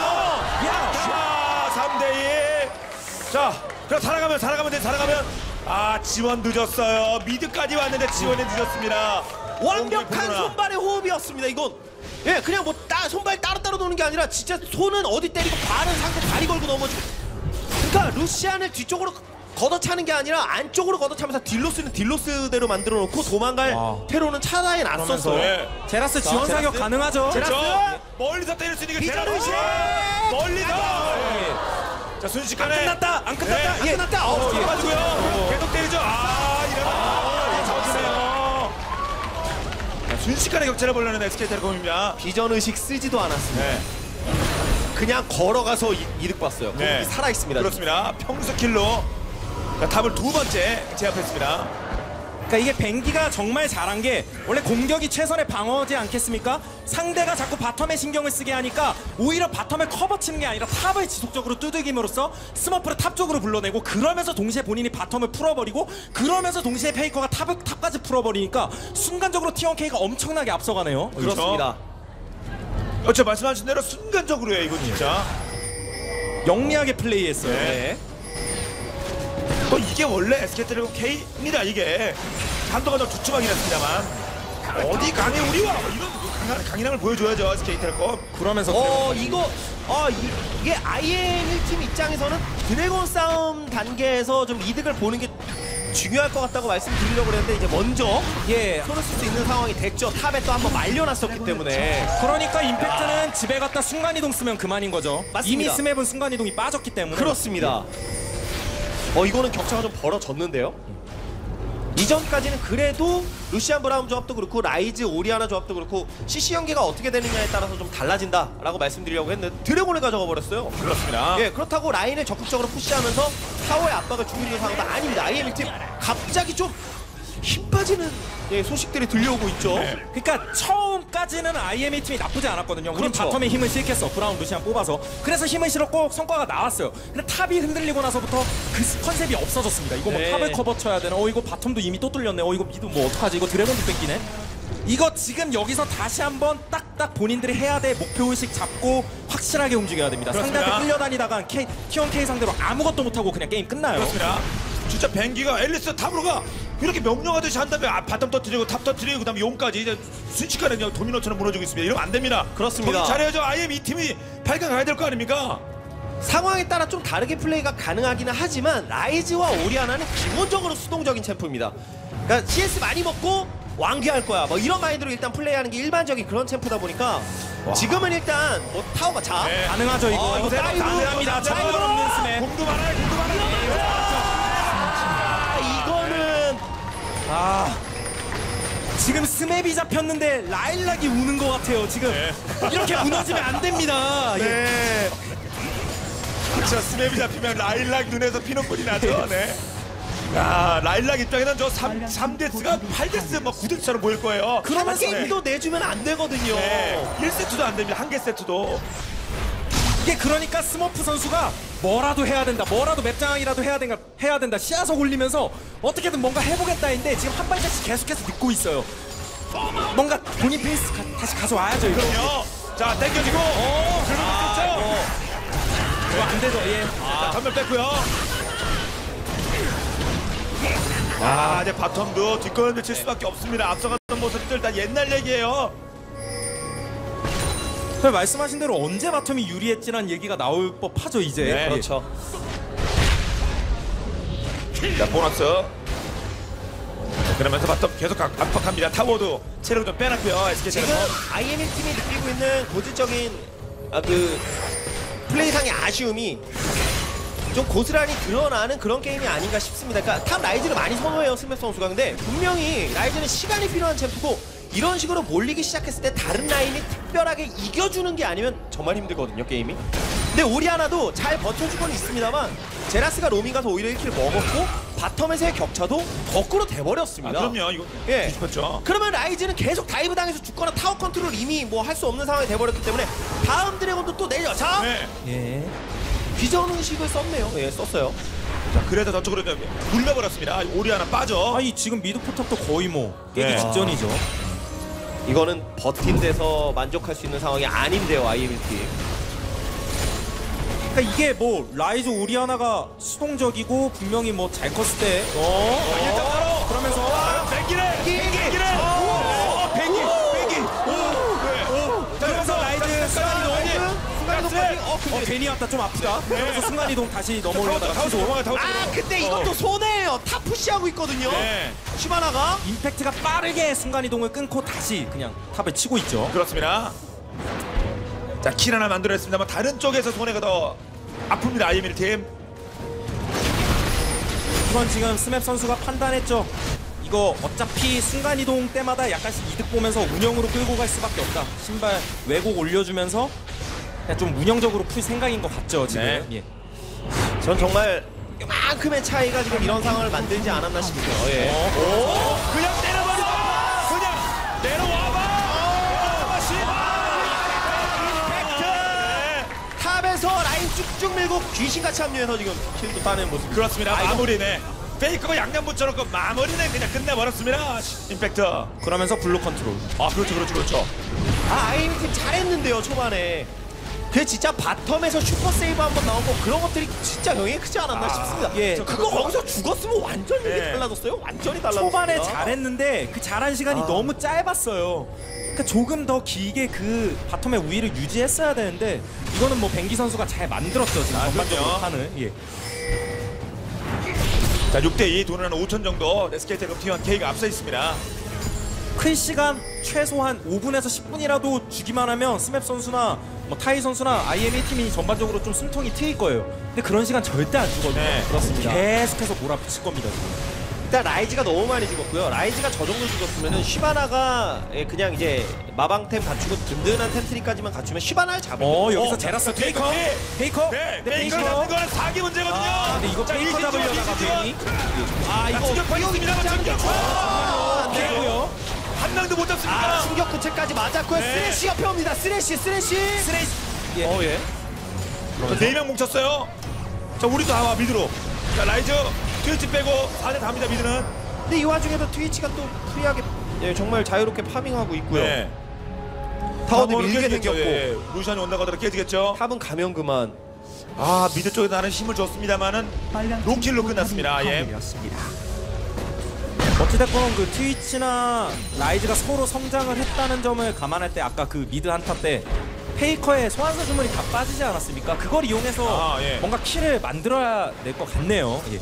자, 3대2. 자, 그럼 살아가면 지원 늦었어요. 미드까지 왔는데 지원이 늦었습니다. 완벽한 손발의 호흡이었습니다. 이건 그냥 뭐 손발 따로따로 노는 게 아니라 진짜 손은 어디 때리고 발은 상대 다리 걸고 넘어지고. 그러니까 루시안을 뒤쪽으로 걷어차는 게 아니라 안쪽으로 걷어차면서 딜로스는 딜로스대로 만들어 놓고 도망갈 테로는 차단해 놨었어요. 네. 제라스 지원 사격 제라스? 가능하죠. 제라스? 멀리서 때릴 수 있는 게 비자르시! 멀리서. 자, 순식간에 끝났다. 안 끝났다. 네. 안 끝났다. 가지고요. 계속 때리죠. 이러면 잡히네요. 순식간에 격차를 벌려는 SK텔레콤입니다. 비전 의식 쓰지도 않았습니다. 네. 그냥 걸어가서 이득 봤어요. 네. 공격이 살아 있습니다. 그렇습니다. 평소 킬로 탑을 두 번째 제압했습니다. 그러니까 이게 뱅기가 정말 잘한 게 원래 공격이 최선의 방어지 않겠습니까? 상대가 자꾸 바텀에 신경을 쓰게 하니까 오히려 바텀을 커버 치는 게 아니라 탑을 지속적으로 두들김으로써 스머프를 탑 쪽으로 불러내고 그러면서 동시에 본인이 바텀을 풀어버리고 그러면서 동시에 페이커가 탑까지 풀어버리니까 순간적으로 T1K가 엄청나게 앞서가네요. 그렇습니다. 그렇죠. 말씀하신 대로 순간적으로요. 이건 진짜. 영리하게 플레이했어요. 네. 또 이게 원래 SK텔레콤 K입니다. 이게 한동안 좀 주춤하긴 했습니다만 어디 강해 우리와 이런 강인함을 보여줘야죠. SK텔레콤. 그러면서 이게 IM 1팀 입장에서는 드래곤 싸움 단계에서 좀 이득을 보는 게 중요할 것 같다고 말씀드리려고 그랬는데 이제 먼저 손을 쓸 수 있는 상황이 됐죠. 탑에 또 한번 말려놨었기 때문에. 그러니까 임팩트는 집에 갔다 순간이동 쓰면 그만인 거죠. 맞습니다. 이미 스맵은 순간이동이 빠졌기 때문에. 그렇습니다. 이거는 격차가 좀 벌어졌는데요. 이전까지는 그래도 루시안 브라운 조합도 그렇고 라이즈 오리아나 조합도 그렇고 CC 연계가 어떻게 되느냐에 따라서 좀 달라진다라고 말씀드리려고 했는데 드래곤을 가져가 버렸어요. 그렇습니다. 그렇다고 라인을 적극적으로 푸시하면서 타워의 압박을 주고 있는 상황도 아닙니다. IM 1팀 갑자기 좀 힘 빠지는 소식들이 들려오고 있죠. 그러니까 처음까지는 IMA 팀이 나쁘지 않았거든요. 우린 그렇죠. 바텀에 힘을 실겠어. 브라운 루시안 뽑아서. 그래서 힘을 실었고 성과가 나왔어요. 근데 탑이 흔들리고 나서부터 그 컨셉이 없어졌습니다. 이거 뭐 네. 탑을 커버 쳐야 되나? 이거 바텀도 이미 또 뚫렸네. 이거 미드 뭐 어떡하지? 이거 드래곤도 뺏기네. 이거 지금 여기서 다시 한번 딱딱 본인들이 해야 될 목표의식 잡고 확실하게 움직여야 됩니다. 그렇습니다. 상대한테 끌려다니다가 T1K 상대로 아무것도 못하고 그냥 게임 끝나요. 그렇습니다. 진짜 뱅기가 앨리스 탑으로 가 이렇게 명령하듯이 한 다음에 바텀 터뜨리고 탑 터뜨리고 그다음에 용까지 이제 순식간에 그냥 도미노처럼 무너지고 있습니다. 이러면 안 됩니다. 그렇습니다. 정신 차려야죠. IM 이 팀이 8강 가야 될 거 아닙니까? 상황에 따라 좀 다르게 플레이가 가능하기는 하지만 라이즈와 오리아나는 기본적으로 수동적인 챔프입니다. 그러니까 CS 많이 먹고 완쾌할 거야. 뭐 이런 마인드로 일단 플레이하는 게 일반적인 그런 챔프다 보니까 지금은 일단 뭐 타워가 자. 네. 가능하죠 이거. 이거 다이브. 가능합니다. 다이브. 정말 없는 스매. 공도 많아요, 공도 많아요. 이거는 지금 스맵이 잡혔는데 라일락이 우는 것 같아요. 지금 이렇게 무너지면 안 됩니다. 예. 네. 그렇죠. 스냅이 잡히면 라일락 눈에서 피눈물이 나죠. 네. 야, 라일락 입장에는 저 3데스가 8데스, 뭐 9데스처럼 보일 거예요. 그러면 네. 게임도 내주면 안 되거든요. 네. 1세트도 안 됩니다. 한 개 세트도. 이게 그러니까 스머프 선수가 뭐라도 해야 된다, 뭐라도 맵장이라도 해야 된다, 씨앗을 올리면서 어떻게든 뭔가 해보겠다인데 지금 한 발짝씩 계속해서 늦고 있어요. 뭔가 본인 페이스 다시 가져와야죠 이거. 그럼요. 자, 땡겨지고. 그러면 이거 안 되죠. 예. 자, 전멸 뺐고요. 이제 바텀도 뒷걸음질 칠 수밖에 없습니다. 앞서갔던 모습들 다 옛날 얘기예요. 그 말씀하신 대로 언제 바텀이 유리했지란 얘기가 나올 법하죠 이제. 네, 그렇죠. 자, 보너스. 그러면서 바텀 계속 압박합니다. 타워도 체력 좀 빼놨고요. SK 지금 체력. IME 팀이 느끼고 있는 고질적인 그 플레이상의 아쉬움이 좀 고스란히 드러나는 그런 게임이 아닌가 싶습니다. 그러니까 탑 라이즈를 많이 선호해요 스맵 선수가. 근데 분명히 라이즈는 시간이 필요한 챔프고 이런 식으로 몰리기 시작했을 때 다른 라인이 특별하게 이겨주는 게 아니면 정말 힘들거든요 게임이. 근데 오리아나도 잘 버텨주고는 있습니다만 제라스가 로밍 가서 오히려 1킬 먹었고 바텀에서의 격차도 거꾸로 돼버렸습니다. 그럼요. 이거 예. 뒤집혔죠. 그러면 라이즈는 계속 다이브 당해서 죽거나 타워 컨트롤 이미 뭐 할 수 없는 상황이 돼버렸기 때문에 다음 드래곤도 또 내려. 자, 네. 예. 비전의식을 썼네요. 예, 썼어요. 자, 그래서 저쪽으로 좀 물려버렸습니다. 오리아나 빠져. 아니 지금 미드 포탑도 거의 뭐 깨기 네. 직전이죠. 이거는 버틴 데서 만족할 수 있는 상황이 아닌데요, IM1 팀. 그러니까 이게 뭐 라이즈 오리아나가 수동적이고 분명히 뭐 잘 컸을 때 일단 바로 그러면서 뱅기를 뱅기를 뱅기 그러면서 라이즈 근데 괜히 왔다 좀 아프다. 그러면서 순간이동 다시 넘어올려다가 타워 취소. 도망가 타워 아, 근데 이것도 손해예요. 타 푸시하고 있거든요. 네. 슈바나가. 임팩트가 빠르게 순간이동을 끊고 다시 그냥 탑에 치고 있죠. 그렇습니다. 자, 킬 하나 만들어냈습니다만 다른 쪽에서 손해가 더 아픕니다. IM1 팀. 이건 지금 스맵 선수가 판단했죠. 이거 어차피 순간이동 때마다 약간씩 이득 보면서 운영으로 끌고 갈 수밖에 없다. 신발 왜곡 올려주면서 그냥 좀 운영적으로 풀 생각인 것 같죠 지금. 네. 예. 전 정말 이만큼의 차이가 지금 이런 상황을 만들지 않았나 싶어요. 예. 그냥 때려버려. 그냥 내려와봐. 탑에서 라인 쭉쭉 밀고 귀신같이 합류해서 지금 킬도 따는 모습. 그렇습니다. 마무리네. 페이커가 양념부처럼 그 마무리네 그냥 끝내버렸습니다. 임팩트. 그러면서 블루 컨트롤. 아, 그렇죠. IM 팀 잘했는데요 초반에. 그 진짜 바텀에서 슈퍼 세이브 한번 나오고 그런 것들이 진짜 영향이 크지 않았나 싶습니다. 예. 그거 거기서 죽었으면 완전 얘기 예. 달라졌어요. 완전히 달라졌어요. 초반에 잘했는데 그 잘한 시간이 너무 짧았어요. 그러니까 조금 더 길게 그 바텀의 우위를 유지했어야 되는데 이거는 뭐 뱅기 선수가 잘 만들었죠 지금 전반적으로 그럼요. 판을. 예. 자, 6대2 돈은 한 5천 정도 SK텔레콤 T1K가 앞서 있습니다. 큰 시간 최소한 5분에서 10분이라도 주기만 하면 스맵 선수나 뭐 타이 선수나 IMA 팀이 전반적으로 좀 숨통이 트일 거예요. 근데 그런 시간 절대 안 주거든요. 네, 그렇습니다. 계속해서 몰아붙일 겁니다. 지금. 일단 라이즈가 너무 많이 죽었고요. 라이즈가 저 정도 죽었으면은 슈바나가 그냥 이제 마방템 갖추고 든든한 템트리까지만 갖추면 슈바나를 잡을. 여기서 제라스 페이커. 페이커. 네, 네, 페이커 잡는 거는 4기 문제거든요. 근데 이거 자, 페이커 이기죠, 잡으려다가 이기죠. 괜히 이거 충격받았습니다만 충격. 안 되고요. 한 명도 못 잡습니다. 충격 구체까지 맞았고요. 네. 쓰레쉬 옆에 옵니다. 쓰레쉬. 예. 예. 자, 4명 뭉쳤어요. 자, 우리도 나와 미드로. 자, 라이즈 트위치 빼고 4대 답니다 미드는. 근데 이 와중에도 트위치가 또 프리하게 정말 자유롭게 파밍하고 있고요. 네. 타워도 타워는 밀게 깨지겠죠. 생겼고. 예. 루시안이 온다고 깨지겠죠. 탑은 가면 그만. 아, 미드 쪽에 나는 힘을 줬습니다만은 로킬로 끝났습니다. 예. 어찌됐건 그 트위치나 라이즈가 서로 성장을 했다는 점을 감안할 때 아까 그 미드 한타 때 페이커의 소환사 주문이 다 빠지지 않았습니까? 그걸 이용해서 예. 뭔가 킬을 만들어야 될 것 같네요. 예.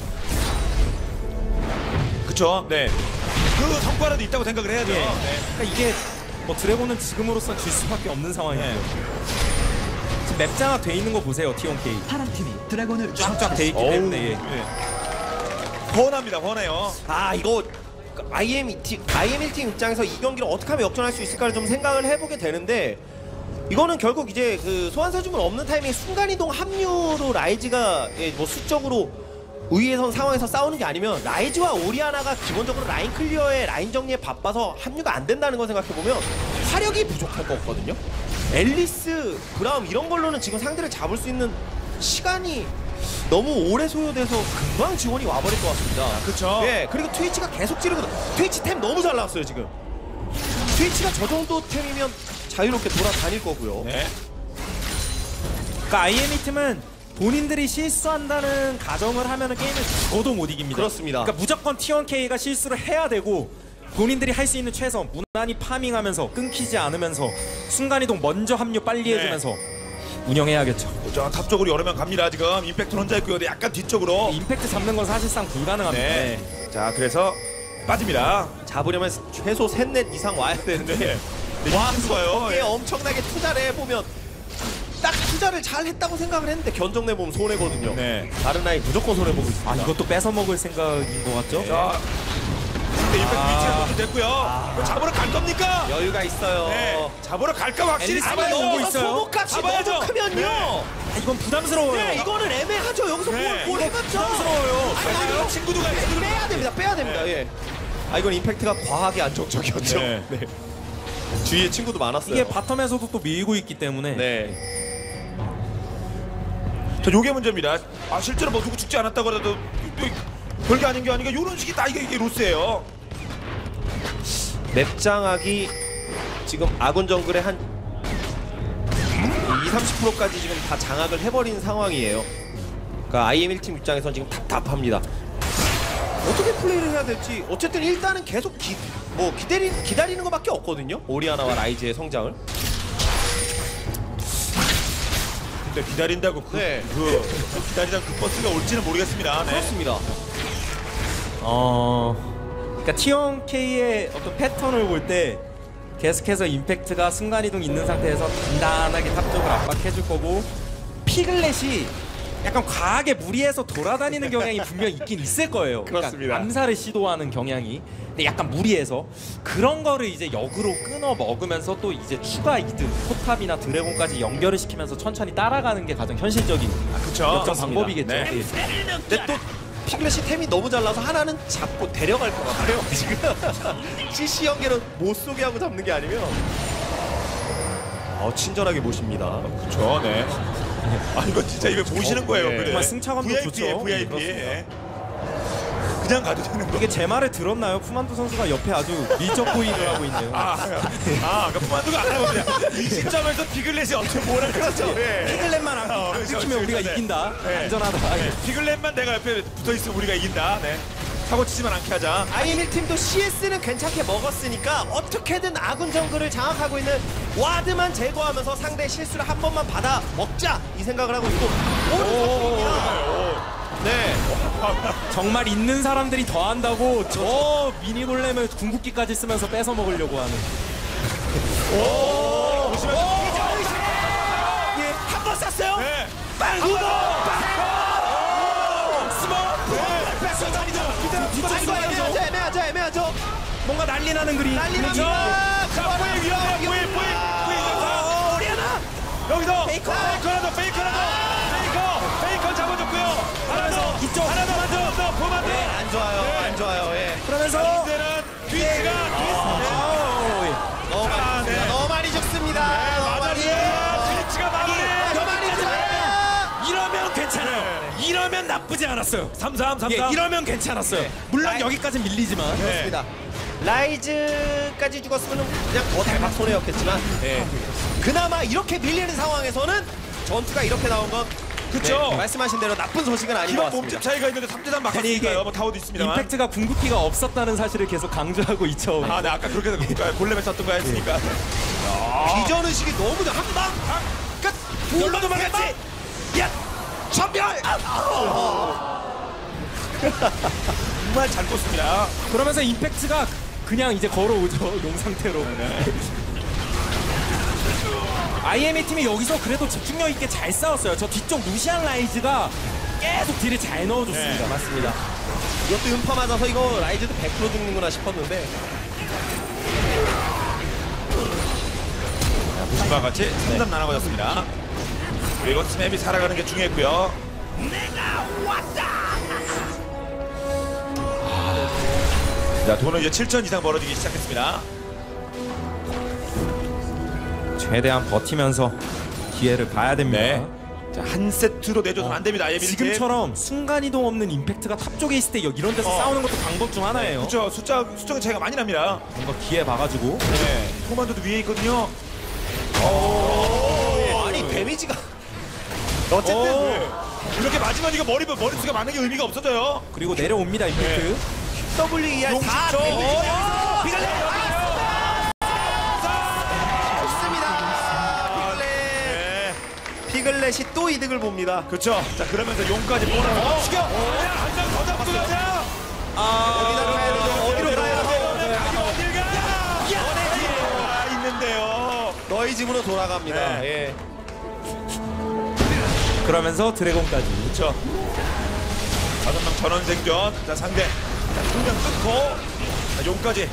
그쵸. 네. 그 성과라도 있다고 생각을 해야죠. 예. 네. 그러니까 이게 뭐 드래곤은 지금으로선 질 수밖에 없는 상황이에요. 네. 지금 맵 장악 돼 있는 거 보세요, T1K. 파란 팀이 드래곤을 쫙쫙 돼 있기 어우. 때문에 예. 네. 뻔합니다, 뻔해요. 아 이거 IM1팀 입장에서 이 경기를 어떻게 하면 역전할 수 있을까를 좀 생각을 해보게 되는데 이거는 결국 이제 그 소환사주문 없는 타이밍에 순간이동 합류로 라이즈가 뭐 수적으로 우위에선 상황에서 싸우는 게 아니면 라이즈와 오리아나가 기본적으로 라인 클리어에 라인 정리에 바빠서 합류가 안 된다는 걸 생각해보면 화력이 부족할 거거든요. 앨리스, 브라움 이런 걸로는 지금 상대를 잡을 수 있는 시간이 너무 오래 소요돼서 금방 지원이 와버릴 것 같습니다. 그쵸. 예, 그리고 트위치가 계속 찌르거든. 트위치 템 너무 잘 나왔어요 지금. 트위치가 저 정도 템이면 자유롭게 돌아다닐 거고요. 네. 그러니까 IME 팀은 본인들이 실수한다는 가정을 하면은 게임을 죽어도 못 이깁니다. 그렇습니다. 그러니까 무조건 T1K가 실수를 해야 되고 본인들이 할 수 있는 최선 무난히 파밍하면서 끊기지 않으면서 순간이동 먼저 합류 빨리 해주면서 운영해야겠죠. 자, 탑 쪽으로 여러 명 갑니다. 지금 임팩트 혼자 있고요. 근데 약간 뒤쪽으로. 임팩트 잡는 건 사실상 불가능합니다. 네. 자, 그래서 빠집니다. 잡으려면 최소 3넷 이상 와야 되는데 네. 와, 좋아요. 거기에 엄청나게 투자를 해보면 딱 투자를 잘 했다고 생각을 했는데 견적내보면 손해거든요. 네. 다른 아이 무조건 손해보고 있습니다. 아 이것도 뺏어 먹을 생각인 것 같죠? 자, 근데 임팩트 위치가 좀 됐고요. 잡으러 갈 겁니까? 여유가 있어요. 네. 잡으러 갈까 확실히 앨리스가 잡아야 오고 되고 있어요. 소모값이 잡아야죠. 너무 크면요. 네. 아, 이건 부담스러워요. 네, 이거는 애매하죠. 여기서 네. 뭘 해봤죠? 부담스러워요. 아니요. 친구도 가요. 친구도 빼야 됩니다. 빼야 됩니다. 예. 아 이건 임팩트가 과하게 안정적이었죠. 네. 네. 주위에 친구도 많았어요. 이게 바텀에서도 또 밀고 있기 때문에 네. 자, 요게 문제입니다. 아, 실제로 뭐 누구 죽지 않았다고 해도 또 별게 아닌 게 아니라 요런 식이 다 이게 로스예요. 맵장악이 지금 아군 정글의 한 20-30%까지 지금 다 장악을 해버린 상황이에요. 그러니까 IM1팀 입장에서는 지금 답답합니다. 어떻게 플레이를 해야 될지 어쨌든 일단은 계속 기다리는 것밖에 없거든요. 오리아나와 라이즈의 성장을. 근데 기다린다고 네. 기다리다 그 버스가 올지는 모르겠습니다. 네. 그렇습니다. 그러니까 T1K의 어떤 패턴을 볼 때 계속해서 임팩트가 순간이동 있는 상태에서 단단하게 탑 쪽을 압박해줄 거고 피글렛이 약간 과하게 무리해서 돌아다니는 경향이 분명히 있긴 있을 거예요. 그렇습니다. 그러니까 암살을 시도하는 경향이. 근데 약간 무리해서 그런 거를 이제 역으로 끊어 먹으면서 또 이제 추가 이득 포탑이나 드래곤까지 연결을 시키면서 천천히 따라가는 게 가장 현실적인 그쵸. 역전 그렇습니다. 방법이겠죠. 네. 예. 근데 또 피글렛이 템이 너무 잘 나서 하나는 잡고 데려갈 것 같아요. 지금 CC 연계는 못 쏘게 하고 잡는 게 아니면 친절하게 모십니다. 그렇죠. 네. 아, 이거 진짜 이거 보시는 거예요. 네. 그래. 정말 승차감도 VIP예요, 좋죠. VIP. 그렇습니다. 예. 그냥 가도 되는 거. 이게 제 말을 들었나요? 푸만두 선수가 옆에 아주 밀접 호의를 하고 있네요. 그러니까 푸만두가 안 하고 그냥 이 시점에서 비글렛이 어떻게 뭘 할 거죠? 예. 피글렛만 안 그렇죠, 끊기면 우리가 그렇죠. 이긴다. 네. 안전하다. 네. 비글렛만 내가 옆에 붙어 있으면 우리가 이긴다. 네. 사고 치지만 않게 하자. IM1팀도 CS는 괜찮게 먹었으니까 어떻게든 아군 정글을 장악하고 있는 와드만 제거하면서 상대의 실수를 한 번만 받아 먹자 이 생각을 하고 있고 네. 정말 있는 사람들이 더 한다고 저 미니골렘을 궁극기까지 쓰면서 뺏어 먹으려고 하는. 한 번 쐈어요. 네. 빵 한 누고 번 애매하죠. 뭔가 난리 나는 그림. 난리납니다. 자, 포획 위험해. 포획. 오리아나. 여기서 페이커. 페이커 잡아줬고요. 하나 더. 이쪽. 하나 더 만들었어. 포만드. 안 좋아요. 안 좋아요. 예. 그러면서 이제는 트위치가 너무 많이 아, 네. 너무 많이 죽습니다. 너무 많이. 트위치가 마무리. 너무 많이 죽습니다. 이러면 괜찮아요. 이러면 나쁘지 않았어요. 3-3. 예, 이러면 괜찮았어요. 물론 여기까지 밀리지만. 그렇습니다. 라이즈까지 죽었으면 그냥 더 대박 손해였겠지만 그나마 이렇게 밀리는 상황에서는 전투가 이렇게 나온 건 그쵸. 말씀하신 대로 나쁜 소식은 아닌 것 기본 같습니다. 몸집 차이가 있는데 3대3 아니, 이게 막았으니까요. 뭐 타워도 있습니다만. 임팩트가 궁극기가 없었다는 사실을 계속 강조하고 있죠. 네, 아까 그렇게 골렘에 썼던 거 했으니까. 비전 의식이 너무 한방 끝. 놀러도 막았지. 야 전멸. 정말 잘 꽂습니다. 그러면서 임팩트가 그냥 이제 걸어오죠. 용 상태로. IMA 팀이 여기서 그래도 집중력 있게 잘 싸웠어요. 저 뒤쪽 루시안 라이즈가 계속 딜을 잘 넣어줬습니다. 네. 맞습니다. 이것도 음파 맞아서 이거 라이즈도 100% 죽는구나 싶었는데 무슨과 같이 3점 나눠가졌습니다. 그리고 스맵이 살아가는 게 중요했고요. 자, 돈은 이제 7천 이상 벌어지기 시작했습니다. 최대한 버티면서 기회를 봐야 됩니다. 네. 자, 한 세트로 내줘서는 안 됩니다. IMA 팀. 지금처럼 순간이동 없는 임팩트가 탑 쪽에 있을 때 이런 데서 싸우는 것도 방법 중 하나예요. 그렇죠. 수적인 차이가 많이 납니다. 뭔가 기회 봐가지고. 네. 코만도도 위에 있거든요. 아니 데미지가 어쨌든 네. 이렇게 맞으면 이거 머릿수가 많은 게 의미가 없어져요. 그리고 내려옵니다 임팩트. WER 4 피글렛이 또 이득을 봅니다. 그렇죠. 자, 그러면서 용까지 보내고 추격. 한장 더 잡고 가자. 여기다 가야 되죠. 어디로 가야 되죠? 어딜 가? 있는데요. 너희 집으로 돌아갑니다. 네. 예. 그러면서 드래곤까지. 그렇죠. 5명 전원 생존. 자, 상대. 자, 2명 끊고. 자, 용까지.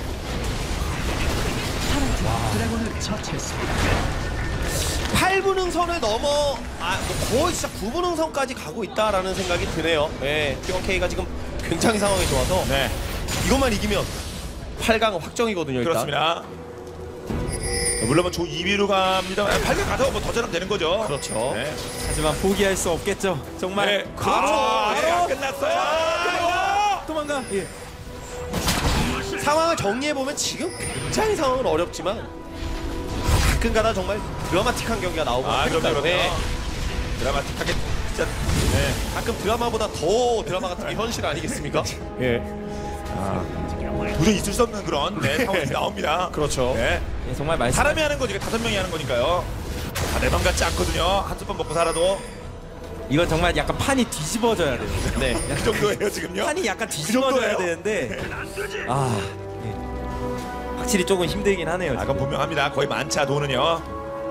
드래곤을 처치했습니다. 8분응선을 넘어 뭐 거의 진짜 9분응선까지 가고 있다라는 생각이 드네요. 예. T1K가 지금 굉장히 상황이 좋아서 네. 이것만 이기면 8강 확정이거든요. 일단. 그렇습니다. 물론 뭐 조 2위로 갑니다. 8강 가서 뭐 더 잘하면 되는 거죠. 그렇죠. 네. 하지만 포기할 수 없겠죠. 정말. 네. 바로 끝났어요. 도망가. 예. 상황을 정리해보면 지금 굉장히 상황은 어렵지만 가끔가다 정말 드라마틱한 경기가 나오고 그럼요. 네. 드라마틱하게 진짜. 네. 가끔 드라마보다 더 드라마 같은 게 현실 아니겠습니까? 예. 도저히 있을 수 없는 그런 상황이 나옵니다. 그렇죠. 네. 예, 정말 말씀. 사람이 하는 거니까 5명이 하는 거니까요. 내 맘 같지 않거든요. 한두 번 먹고 살아도 이건 정말 약간 판이 뒤집어져야 돼요. 네. 그 정도예요 지금요. 판이 약간 뒤집어져야 정도예요? 되는데 예. 확실히 조금 힘들긴 하네요. 그건 지금. 분명합니다. 거의 만차 도는요.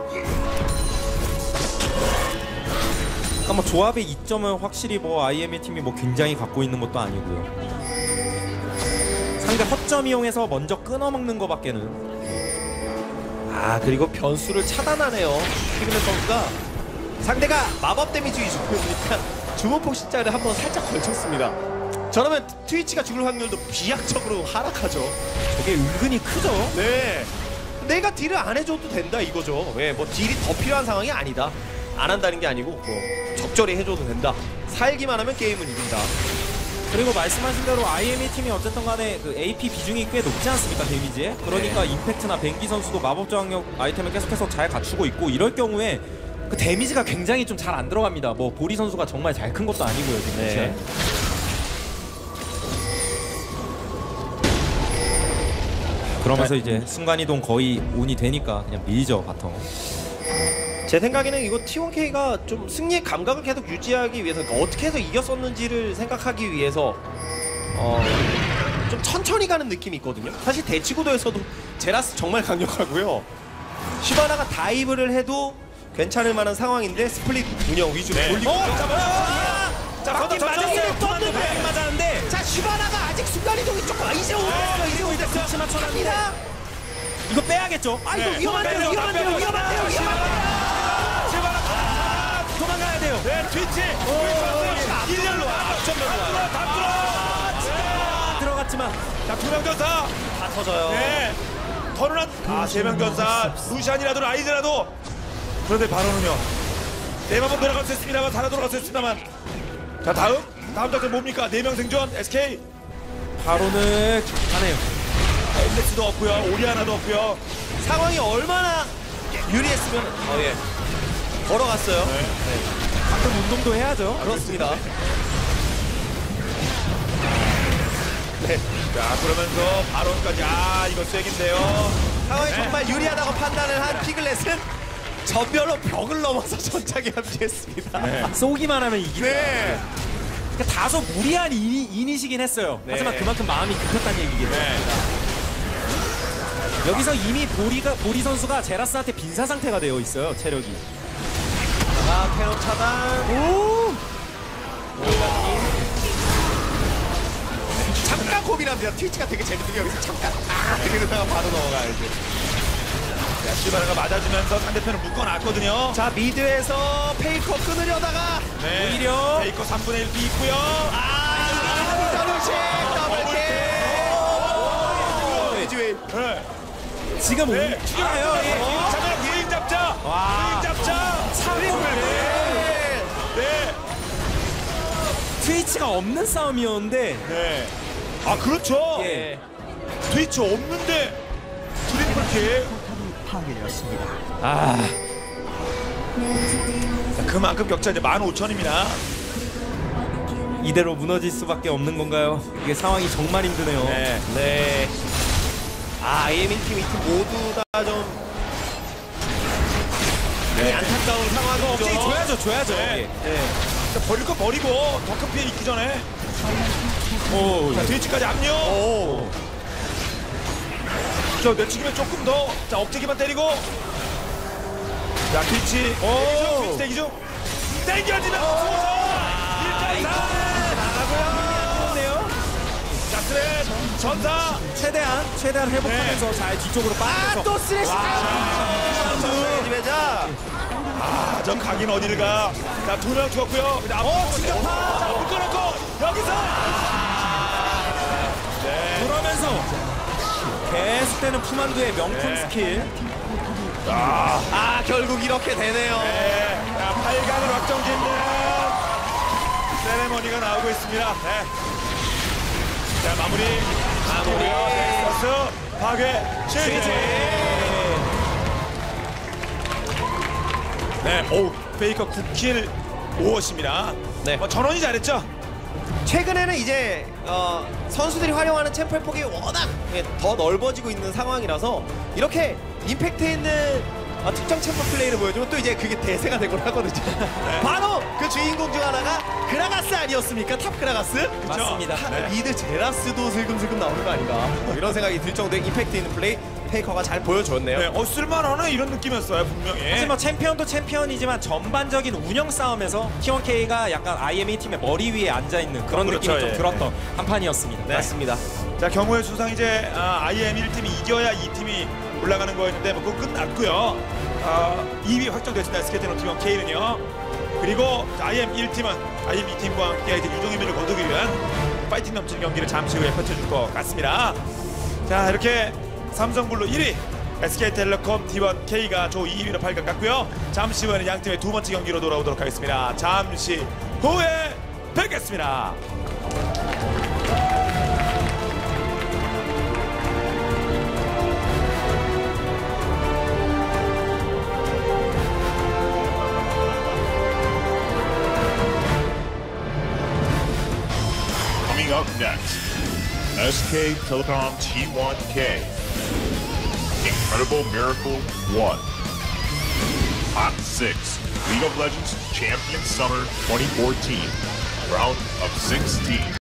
그러니까 뭐 조합의 이점은 확실히 뭐 IMA 팀이 뭐 굉장히 갖고 있는 것도 아니고요. 상대 허점 이용해서 먼저 끊어먹는 거밖에는. 그리고 변수를 차단하네요. 피그맨 선수가 상대가 마법 데미지 위주니까 주문폭 십자를 한번 살짝 걸쳤습니다. 저러면 트위치가 죽을 확률도 비약적으로 하락하죠. 저게 은근히 크죠. 네. 내가 딜을 안 해줘도 된다 이거죠. 네, 뭐 딜이 더 필요한 상황이 아니다. 안 한다는 게 아니고 뭐 적절히 해줘도 된다. 살기만 하면 게임은 이긴다. 그리고 말씀하신 대로 IMA 팀이 어쨌든 간에 그 AP 비중이 꽤 높지 않습니까, 데미지에? 그러니까 임팩트나 뱅기 선수도 마법 저항력 아이템을 계속해서 잘 갖추고 있고 이럴 경우에 그 데미지가 굉장히 좀 잘 안 들어갑니다. 뭐 보리 선수가 정말 잘 큰 것도 아니고요, 지금. 네. 그러면서 이제 순간이동 거의 온이 되니까 그냥 밀죠, 바텀. 제 생각에는 이거 T1K가 좀 승리의 감각을 계속 유지하기 위해서 그러니까 어떻게 해서 이겼었는지를 생각하기 위해서 좀 천천히 가는 느낌이 있거든요. 사실 대치구도에서도 제라스 정말 강력하고요. 시바나가 다이브를 해도 괜찮을 만한 상황인데 스플릿 운영 위주로 돌리고 자, 맞긴 맞았어요. 맞긴 맞았는데 자, 슈바나가 아직 순간이동이 조금 이제 오겠어. 이제 오겠어. 그렇지 맞춰놨습니다. 이거 빼야겠죠? 이거 위험한데요. 도망가야 돼요. 네, 트위치. 1년로 와. 들어갔지만 자, 2명 전사. 다 터져요. 네. 터널한 3명 전사. 루시안이라도 라이즈라도. 그런데 바로는요. 네 맘은 돌아갈 수 있습니다만 살아 돌아갈 수 있습니다만. 자, 다음 작전 뭡니까? 4명 생존 SK. 바로는 가네요. 엘렉스도 없고요. 오리아나도 없고요. 상황이 얼마나 유리했으면 걸어갔어요. 가끔 운동도 해야죠. 그렇습니다. 자, 그러면서 바론까지. 이거 쐐기인데요. 상황이 정말 유리하다고 판단을 한 피글렛은 전멸로 벽을 넘어서 전차기 합류했습니다. 쏘기만 하면 이기죠. 네. 그러니까 다소 무리한 이니시긴 했어요. 네. 하지만 그만큼 마음이 급했다는 얘기겠죠. 네. 여기서 이미 보리 선수가 제라스한테 빈사 상태가 되어 있어요. 체력이. 아, 캐논 차단. 잠깐 고민합니다. 트위치가 되게 재밌는 게 여기서 잠깐 이러다가 바로 넘어가야지. 자, 시바라가 맞아주면서 상대편을 묶어놨거든요. 자, 미드에서 페이커 끊으려다가 네. 오히려 페이커 3분의 1도 있고요. 더블킥 더블킥. 에지웨이. 네. 지금 네. 움직여요. 예. 잠깐 개인 잡자. 와. 개인 잡자. 네. 트위치가 없는 싸움이었는데 네. 아, 그렇죠. 예. 트위치 없는데 트리플킥. 파괴되었습니다. 자, 그만큼 격차 이제 15,000입니다. 이대로 무너질 수밖에 없는 건가요? 이게 상황이 정말 힘드네요. 네. 네. 아, IM인 팀, 이 팀 모두 다 좀 네. 안타까운 상황이죠. 억지 줘야죠. 네. 예. 자, 버릴 거 버리고 더 큰 피해 있기 전에. 오, 자, 트위치까지 압류. 오. 저 내치기면 조금 더. 자, 억제기만 때리고. 자, 트위치. 오. 대기 중. 땡겨지면 수호선. 1대4. 나가고요. 자, 스레 전사. 최대한 회복하면서 잘 뒤쪽으로 빠지면서 또 쓰레쉬. 지배자. 아, 저 각인 어디를 가. 자, 2명 죽었고요. 진짜 파. 자, 묶어놓고 여기서. 네. 그러면서 계속되는 푸만두의 명품 네. 스킬. 아, 결국 이렇게 되네요. 네. 자, 8강을 확정짓는 세레머니가 나오고 있습니다. 네. 자, 마무리요. 넥서스 파괴 실제. 네, 오, 페이커 9킬 5어십니다. 네. 전원이 잘했죠? 최근에는 이제 선수들이 활용하는 챔프의 폭이 워낙 더 넓어지고 있는 상황이라서 이렇게 임팩트 있는 특정 챔프 플레이를 보여주면 또 이제 그게 대세가 되곤 하거든요. 바로 그 주인공 중 하나가 그라가스 아니었습니까? 탑 그라가스? 맞습니다. 네. 미드 제라스도 슬금슬금 나오는 거 아닌가 뭐 이런 생각이 들 정도의 임팩트 있는 플레이 페이커가 잘 보여줬네요. 네, 쓸만하네 이런 느낌이었어요, 분명히. 사실 뭐 챔피언도 챔피언이지만 전반적인 운영 싸움에서 T1K가 약간 IMA 팀의 머리 위에 앉아 있는 그런 그렇죠, 느낌이 좀 예. 들었던 한 판이었습니다. 네. 맞습니다. 자, 경우의 수상 이제 IM 1팀이 이겨야 2팀이 올라가는 거였는데 뭐 그거 끝났고요. 2위 확정됐습니다. SKT 노티원 K는요. 그리고 IM 1팀은 IM 2팀과 함께 이제 유종의미를 거두기 위한 파이팅 넘치는 경기를 잠시 후에 펼쳐줄 것 같습니다. 자, 이렇게 삼성블루 1위 SK텔레콤 T1K가 조 2위로 8강 갔고요. 잠시 후에는 양 팀의 두 번째 경기로 돌아오도록 하겠습니다. 잠시 후에 뵙겠습니다. Coming up next, SK Telecom T1K. Incredible Miracle 1. Hot 6. League of Legends Champion Summer 2014. Round of 16.